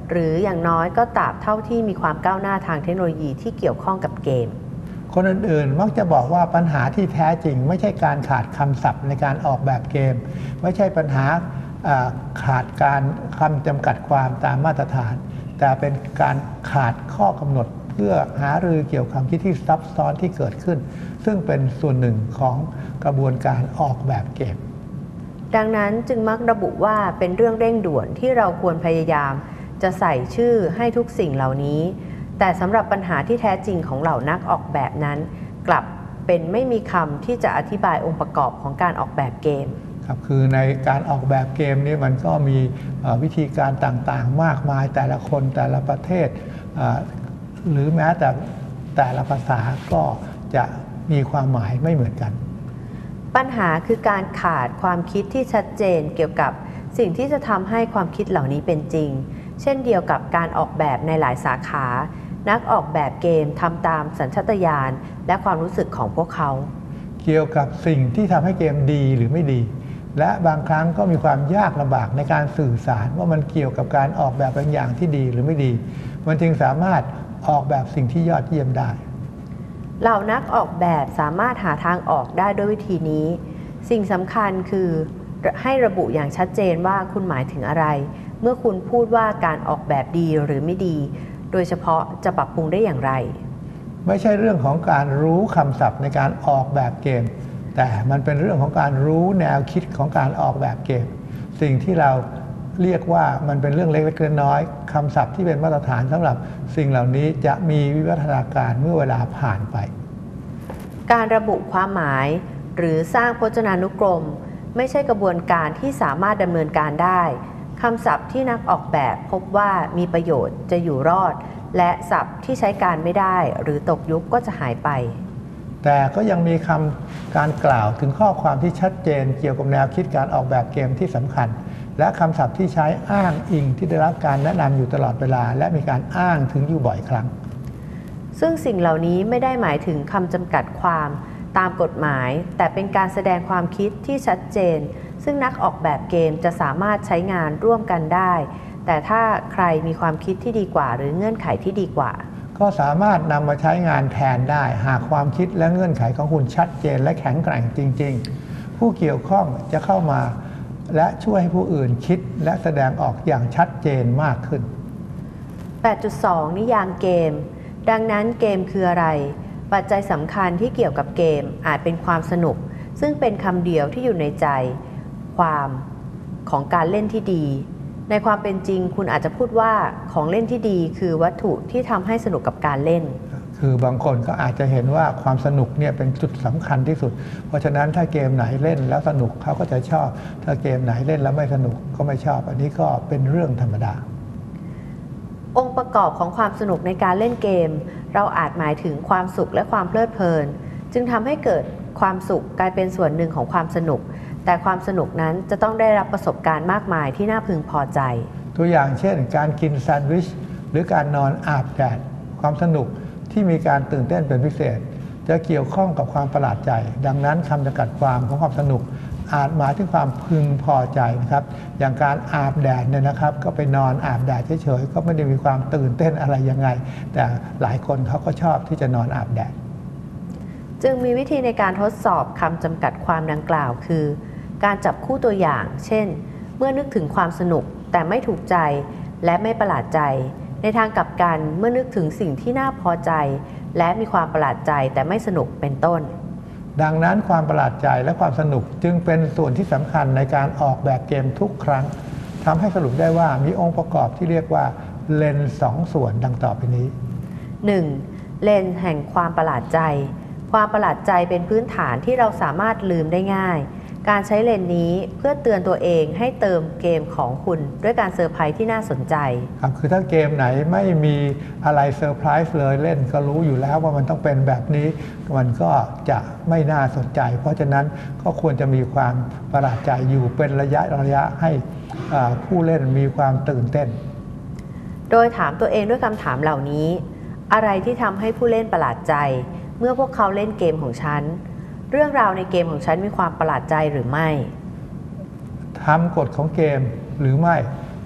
หรืออย่างน้อยก็ตราบเท่าที่มีความก้าวหน้าทางเทคโนโลยีที่เกี่ยวข้องกับเกมคนอื่นๆมักจะบอกว่าปัญหาที่แท้จริงไม่ใช่การขาดคำศัพท์ในการออกแบบเกมไม่ใช่ปัญหาขาดการคำจำกัดความตามมาตรฐานแต่เป็นการขาดข้อกำหนดเพื่อหารือเกี่ยวกับความคิดที่ซับซ้อนที่เกิดขึ้นซึ่งเป็นส่วนหนึ่งของกระบวนการออกแบบเกมดังนั้นจึงมักระบุว่าเป็นเรื่องเร่งด่วนที่เราควรพยายามจะใส่ชื่อให้ทุกสิ่งเหล่านี้แต่สำหรับปัญหาที่แท้จริงของเหล่านักออกแบบนั้นกลับเป็นไม่มีคำที่จะอธิบายองค์ประกอบของการออกแบบเกมครับคือในการออกแบบเกมนี้มันก็มีวิธีการต่างๆมากมายแต่ละคนแต่ละประเทศหรือแม้แต่แต่ละภาษาก็จะมีความหมายไม่เหมือนกันปัญหาคือการขาดความคิดที่ชัดเจนเกี่ยวกับสิ่งที่จะทำให้ความคิดเหล่านี้เป็นจริงเช่นเดียวกับการออกแบบในหลายสาขานักออกแบบเกมทำตามสัญชาตญาณและความรู้สึกของพวกเขาเกี่ยวกับสิ่งที่ทำให้เกมดีหรือไม่ดีและบางครั้งก็มีความยากลำบากในการสื่อสารว่ามันเกี่ยวกับการออกแบบบางอย่างที่ดีหรือไม่ดีมันจึงสามารถออกแบบสิ่งที่ยอดเยี่ยมได้เหล่านักออกแบบสามารถหาทางออกได้ด้วยวิธีนี้สิ่งสำคัญคือให้ระบุอย่างชัดเจนว่าคุณหมายถึงอะไรเมื่อคุณพูดว่าการออกแบบดีหรือไม่ดีโดยเฉพาะจะปรับปรุงได้อย่างไรไม่ใช่เรื่องของการรู้คำศัพท์ในการออกแบบเกมแต่มันเป็นเรื่องของการรู้แนวคิดของการออกแบบเกมสิ่งที่เราเรียกว่ามันเป็นเรื่องเล็กๆน้อยๆคำศัพท์ที่เป็นมาตรฐานสำหรับสิ่งเหล่านี้จะมีวิวัฒนาการเมื่อเวลาผ่านไปการระบุความหมายหรือสร้างพจนานุกรมไม่ใช่กระบวนการที่สามารถดำเนินการได้คำศัพท์ที่นักออกแบบพบว่ามีประโยชน์จะอยู่รอดและศัพท์ที่ใช้การไม่ได้หรือตกยุคก็จะหายไปแต่ก็ยังมีคำการกล่าวถึงข้อความที่ชัดเจนเกี่ยวกับแนวคิดการออกแบบเกมที่สำคัญและคำศัพท์ที่ใช้อ้างอิงที่ได้รับการแนะนำอยู่ตลอดเวลาและมีการอ้างถึงอยู่บ่อยครั้งซึ่งสิ่งเหล่านี้ไม่ได้หมายถึงคำจำกัดความตามกฎหมายแต่เป็นการแสดงความคิดที่ชัดเจนซึ่งนักออกแบบเกมจะสามารถใช้งานร่วมกันได้แต่ถ้าใครมีความคิดที่ดีกว่าหรือเงื่อนไขที่ดีกว่าก็สามารถนำมาใช้งานแทนได้หากความคิดและเงื่อนไขของคุณชัดเจนและแข็งแกร่งจริงๆผู้เกี่ยวข้องจะเข้ามาและช่วยให้ผู้อื่นคิดและแสดงออกอย่างชัดเจนมากขึ้นแปดจุดสอง นิยามเกมดังนั้นเกมคืออะไรปัจจัยสำคัญที่เกี่ยวกับเกมอาจเป็นความสนุกซึ่งเป็นคำเดียวที่อยู่ในใจความของการเล่นที่ดีในความเป็นจริงคุณอาจจะพูดว่าของเล่นที่ดีคือวัตถุที่ทำให้สนุกกับการเล่นคือบางคนก็อาจจะเห็นว่าความสนุกเนี่ยเป็นจุดสำคัญที่สุดเพราะฉะนั้นถ้าเกมไหนเล่นแล้วสนุกเขาก็จะชอบถ้าเกมไหนเล่นแล้วไม่สนุกก็ไม่ชอบอันนี้ก็เป็นเรื่องธรรมดาองค์ประกอบของความสนุกในการเล่นเกมเราอาจหมายถึงความสุขและความเพลิดเพลินจึงทำให้เกิดความสุขกลายเป็นส่วนหนึ่งของความสนุกแต่ความสนุกนั้นจะต้องได้รับประสบการณ์มากมายที่น่าพึงพอใจตัวอย่างเช่นการกินแซนด์วิชหรือการนอนอาบแดดความสนุกที่มีการตื่นเต้นเป็นพิเศษจะเกี่ยวข้องกับความประหลาดใจดังนั้นคำจำกัดความของความสนุกอาจหมายถึงความพึงพอใจนะครับอย่างการอาบแดดเนี่ยนะครับก็ไปนอนอาบแดดเฉยๆก็ไม่ได้มีความตื่นเต้นอะไรยังไงแต่หลายคนเขาก็ชอบที่จะนอนอาบแดดจึงมีวิธีในการทดสอบคำจำกัดความดังกล่าวคือการจับคู่ตัวอย่างเช่นเมื่อนึกถึงความสนุกแต่ไม่ถูกใจและไม่ประหลาดใจในทางกลับกันเมื่อนึกถึงสิ่งที่น่าพอใจและมีความประหลาดใจแต่ไม่สนุกเป็นต้นดังนั้นความประหลาดใจและความสนุกจึงเป็นส่วนที่สำคัญในการออกแบบเกมทุกครั้งทำให้สรุปได้ว่ามีองค์ประกอบที่เรียกว่าเลนส์สองส่วนดังต่อไปนี้หนึ่ง เลนส์แห่งความประหลาดใจความประหลาดใจเป็นพื้นฐานที่เราสามารถลืมได้ง่ายการใช้เลนส์นี้เพื่อเตือนตัวเองให้เติมเกมของคุณด้วยการเซอร์ไพรส์ที่น่าสนใจครับคือถ้าเกมไหนไม่มีอะไรเซอร์ไพรส์เลยเล่นก็รู้อยู่แล้วว่ามันต้องเป็นแบบนี้มันก็จะไม่น่าสนใจเพราะฉะนั้นก็ควรจะมีความประหลาดใจอยู่เป็นระยะระยะให้ผู้เล่นมีความตื่นเต้นโดยถามตัวเองด้วยคำถามเหล่านี้อะไรที่ทำให้ผู้เล่นประหลาดใจเมื่อพวกเขาเล่นเกมของฉันเรื่องราวในเกมของฉันมีความประหลาดใจหรือไม่ทำกฎของเกมหรือไม่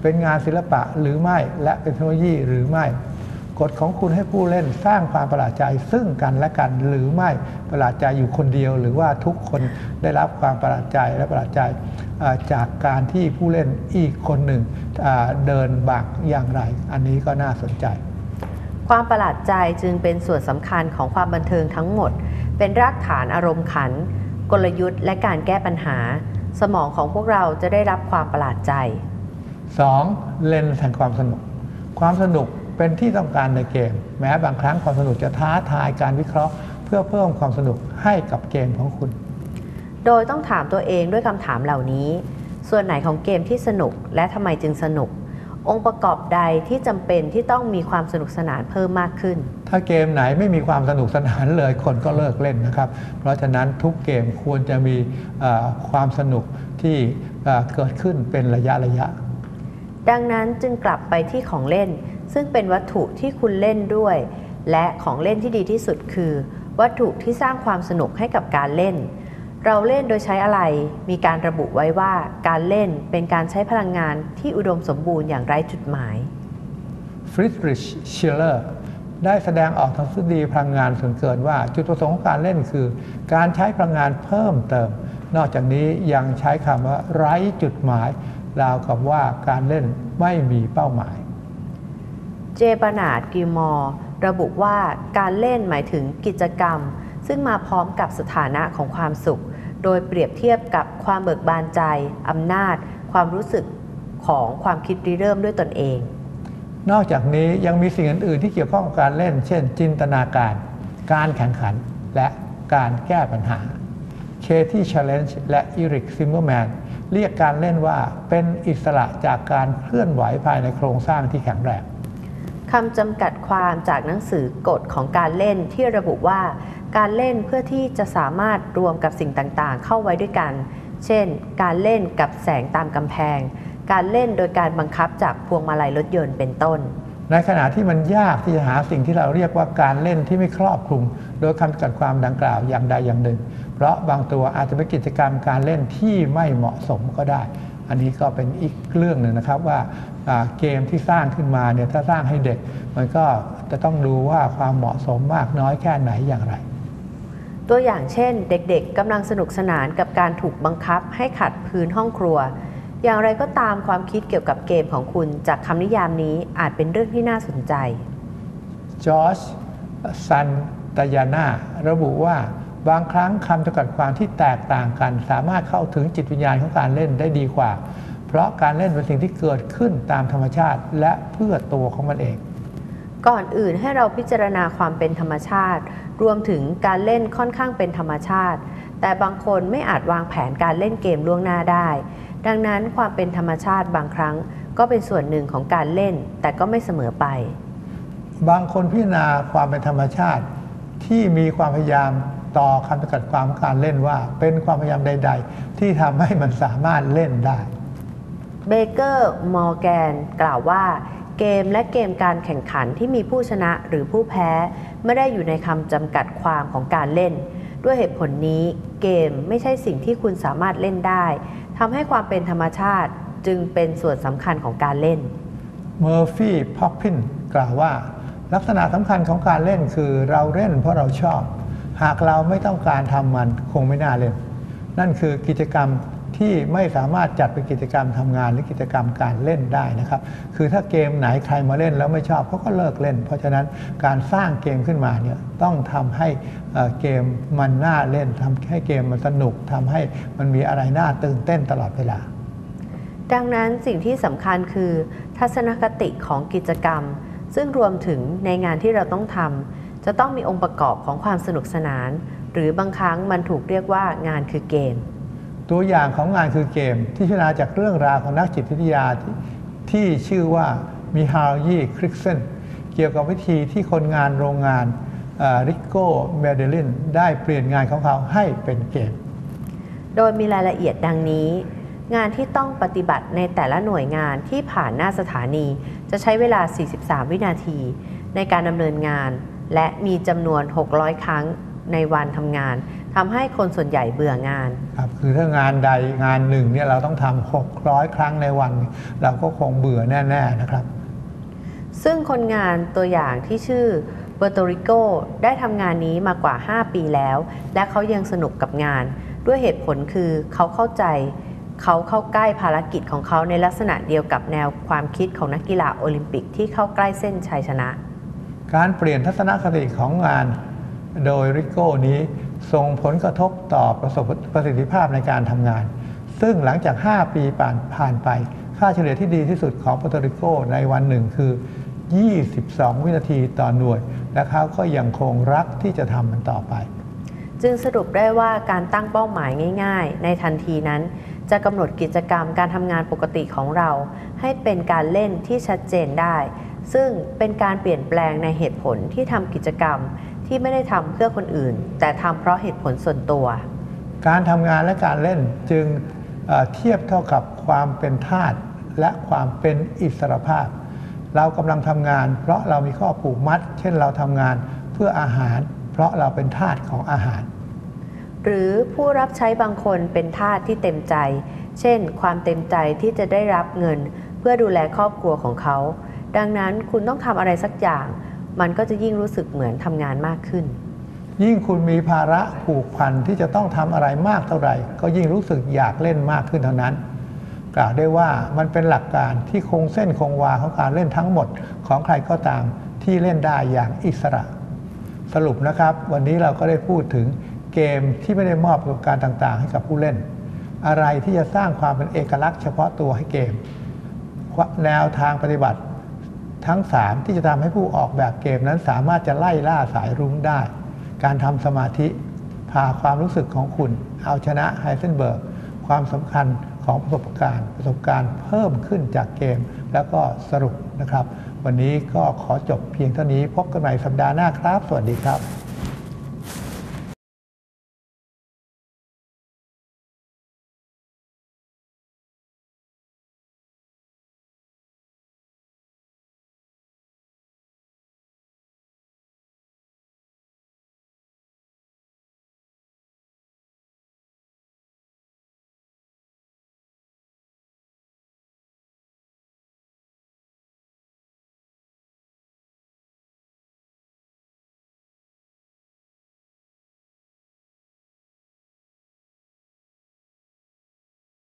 เป็นงานศิลปะหรือไม่และเป็นเทคโนโลยีหรือไม่กฎของคุณให้ผู้เล่นสร้างความประหลาดใจซึ่งกันและกันหรือไม่ประหลาดใจอยู่คนเดียวหรือว่าทุกคนได้รับความประหลาดใจและประหลาดใจจากการที่ผู้เล่นอีกคนหนึ่งเดินบังอย่างไรอันนี้ก็น่าสนใจความประหลาดใจจึงเป็นส่วนสำคัญของความบันเทิงทั้งหมดเป็นรากฐานอารมณ์ขันกลยุทธ์และการแก้ปัญหาสมองของพวกเราจะได้รับความประหลาดใจสอง. เลนส์แห่งความสนุกความสนุกเป็นที่ต้องการในเกมแม้บางครั้งความสนุกจะท้าทายการวิเคราะห์เพื่อเพิ่มความสนุกให้กับเกมของคุณโดยต้องถามตัวเองด้วยคำถามเหล่านี้ส่วนไหนของเกมที่สนุกและทำไมจึงสนุกองค์ประกอบใดที่จำเป็นที่ต้องมีความสนุกสนานเพิ่มมากขึ้นถ้าเกมไหนไม่มีความสนุกสนานเลยคนก็เลิกเล่นนะครับเพราะฉะนั้นทุกเกมควรจะมีความสนุกที่เกิดขึ้นเป็นระยะระยะดังนั้นจึงกลับไปที่ของเล่นซึ่งเป็นวัตถุที่คุณเล่นด้วยและของเล่นที่ดีที่สุดคือวัตถุที่สร้างความสนุกให้กับการเล่นเราเล่นโดยใช้อะไรมีการระบุไว้ว่าการเล่นเป็นการใช้พลังงานที่อุดมสมบูรณ์อย่างไร้จุดหมายฟริดริช ชิลเลอร์ได้แสดงออกทางทฤษฎีพลังงานส่วนเกินว่าจุดประสงค์ของการเล่นคือการใช้พลังงานเพิ่มเติมนอกจากนี้ยังใช้คำว่าไร้จุดหมายราวกับว่าการเล่นไม่มีเป้าหมายเจบานาร์ด กิลมอร์ระบุว่าการเล่นหมายถึงกิจกรรมซึ่งมาพร้อมกับสถานะของความสุขโดยเปรียบเทียบกับความเบิกบานใจอำนาจความรู้สึกของความคิดริเริ่มด้วยตนเองนอกจากนี้ยังมีสิ่งอื่นๆที่เกี่ยวข้องกับการเล่นเช่นจินตนาการการแข่งขันและการแก้ปัญหาเคที่ Challenge และอีริก ซิมเมอร์แมนเรียกการเล่นว่าเป็นอิสระจากการเคลื่อนไหวภายในโครงสร้างที่แข็งแรงคำจำกัดความจากหนังสือกฎของการเล่นที่ระบุว่าการเล่นเพื่อที่จะสามารถรวมกับสิ่งต่างๆเข้าไว้ด้วยกันเช่นการเล่นกับแสงตามกำแพงการเล่นโดยการบังคับจากพวงมาลัยรถยนต์เป็นต้นในขณะที่มันยากที่จะหาสิ่งที่เราเรียกว่าการเล่นที่ไม่ครอบคลุมโดยคำจำกัดความดังกล่าวอย่างใดอย่างหนึ่งเพราะบางตัวอาจจะเป็นกิจกรรมการเล่นที่ไม่เหมาะสมก็ได้อันนี้ก็เป็นอีกเรื่องหนึ่งนะครับว่าเกมที่สร้างขึ้นมาเนี่ยถ้าสร้างให้เด็กมันก็จะต้องดูว่าความเหมาะสมมากน้อยแค่ไหนอย่างไรตัวอย่างเช่นเด็กๆกำลังสนุกสนานกับการถูกบังคับให้ขัดพื้นห้องครัวอย่างไรก็ตามความคิดเกี่ยวกับเกมของคุณจากคำนิยามนี้อาจเป็นเรื่องที่น่าสนใจจอร์จ ซันตยานาระบุว่าบางครั้งคำจำกัดความที่แตกต่างกันสามารถเข้าถึงจิตวิญญาณของการเล่นได้ดีกว่าเพราะการเล่นเป็นสิ่งที่เกิดขึ้นตามธรรมชาติและเพื่อตัวของมันเองก่อนอื่นให้เราพิจารณาความเป็นธรรมชาติรวมถึงการเล่นค่อนข้างเป็นธรรมชาติแต่บางคนไม่อาจวางแผนการเล่นเกมล่วงหน้าได้ดังนั้นความเป็นธรรมชาติบางครั้งก็เป็นส่วนหนึ่งของการเล่นแต่ก็ไม่เสมอไปบางคนพิจารณาความเป็นธรรมชาติที่มีความพยายามต่อคำจำกัดความของการเล่นว่าเป็นความพยายามใดๆที่ทำให้มันสามารถเล่นได้เบเกอร์ มอร์แกนกล่าวว่าเกมและเกมการแข่งขันที่มีผู้ชนะหรือผู้แพ้ไม่ได้อยู่ในคำจำกัดความของการเล่นด้วยเหตุผลนี้เกมไม่ใช่สิ่งที่คุณสามารถเล่นได้ทำให้ความเป็นธรรมชาติจึงเป็นส่วนสำคัญของการเล่นเมอร์ฟี่ พ็อปพินกล่าวว่าลักษณะสำคัญของการเล่นคือเราเล่นเพราะเราชอบหากเราไม่ต้องการทำมันคงไม่น่าเล่นนั่นคือกิจกรรมที่ไม่สามารถจัดเป็นกิจกรรมทำงานหรือกิจกรรมการเล่นได้นะครับคือถ้าเกมไหนใครมาเล่นแล้วไม่ชอบเขาก็เลิกเล่นเพราะฉะนั้นการสร้างเกมขึ้นมาเนี่ยต้องทำให้เกมมันน่าเล่นทำให้เกมมันสนุกทำให้มันมีอะไรน่าตื่นเต้นตลอดเวลาดังนั้นสิ่งที่สำคัญคือทัศนคติของกิจกรรมซึ่งรวมถึงในงานที่เราต้องทำจะต้องมีองค์ประกอบของความสนุกสนานหรือบางครั้งมันถูกเรียกว่างานคือเกมตัวอย่างของงานคือเกมที่พิจารณาจากเรื่องราวของนักจิตวิทยาที่ที่ชื่อว่ามิฮาลยี คริกเซนเกี่ยวกับวิธีที่คนงานโรงงานริโก้ เมเดลินได้เปลี่ยนงานของเขาให้เป็นเกมโดยมีรายละเอียดดังนี้งานที่ต้องปฏิบัติในแต่ละหน่วยงานที่ผ่านหน้าสถานีจะใช้เวลาสี่สิบสามวินาทีในการดำเนินงานและมีจำนวนหกร้อยครั้งในวันทำงานทำให้คนส่วนใหญ่เบื่องานครับคือถ้างานใดงานหนึ่งเนี่ยเราต้องทำหกร้อยครั้งในวันเราก็คงเบื่อแน่ๆนะครับซึ่งคนงานตัวอย่างที่ชื่อเบอร์โตริโกได้ทำงานนี้มากว่า ห้า ปีแล้วและเขายังสนุกกับงานด้วยเหตุผลคือเขาเข้าใจเขาเข้าใกล้ภารกิจของเขาในลักษณะเดียวกับแนวความคิดของนักกีฬาโอลิมปิกที่เข้าใกล้เส้นชัยชนะการเปลี่ยนทัศนคติของงานโดยริโก้นี้ส่งผลกระทบต่อประสบประสิทธิภาพในการทำงานซึ่งหลังจาก ห้า ปีผ่านผ่านไปค่าเฉลี่ยที่ดีที่สุดของปัตโตริโกในวันหนึ่งคือยี่สิบสองวินาทีต่อหน่วยและเขาก็ยังคงรักที่จะทำมันต่อไปจึงสรุปได้ว่าการตั้งเป้าหมายง่ายๆในทันทีนั้นจะกำหนดกิจกรรมการทำงานปกติของเราให้เป็นการเล่นที่ชัดเจนได้ซึ่งเป็นการเปลี่ยนแปลงในเหตุผลที่ทำกิจกรรมที่ไม่ได้ทำเพื่อคนอื่นแต่ทำเพราะเหตุผลส่วนตัวการทำงานและการเล่นจึงเอ่อเทียบเท่ากับความเป็นทาสและความเป็นอิสรภาพเรากำลังทำงานเพราะเรามีข้อผูกมัดเช่นเราทำงานเพื่ออาหารเพราะเราเป็นทาสของอาหารหรือผู้รับใช้บางคนเป็นทาสที่เต็มใจเช่นความเต็มใจที่จะได้รับเงินเพื่อดูแลครอบครัวของเขาดังนั้นคุณต้องทำอะไรสักอย่างมันก็จะยิ่งรู้สึกเหมือนทำงานมากขึ้นยิ่งคุณมีภาระผูกพันที่จะต้องทำอะไรมากเท่าไหร่ก็ยิ่งรู้สึกอยากเล่นมากขึ้นเท่านั้นกล่าวได้ว่ามันเป็นหลักการที่คงเส้นคงวาของการเล่นทั้งหมดของใครก็ตามที่เล่นได้อย่างอิสระสรุปนะครับวันนี้เราก็ได้พูดถึงเกมที่ไม่ได้มอบประสบการณ์ต่างๆให้กับผู้เล่นอะไรที่จะสร้างความเป็นเอกลักษณ์เฉพาะตัวให้เกมแนวทางปฏิบัติทั้งสามที่จะทำให้ผู้ออกแบบเกมนั้นสามารถจะไล่ล่าสายรุ้งได้การทำสมาธิพาความรู้สึกของคุณเอาชนะไฮเซนเบิร์กความสำคัญของประสบการณ์ประสบการณ์เพิ่มขึ้นจากเกมแล้วก็สรุปนะครับวันนี้ก็ขอจบเพียงเท่านี้พบกันใหม่สัปดาห์หน้าครับสวัสดีครับ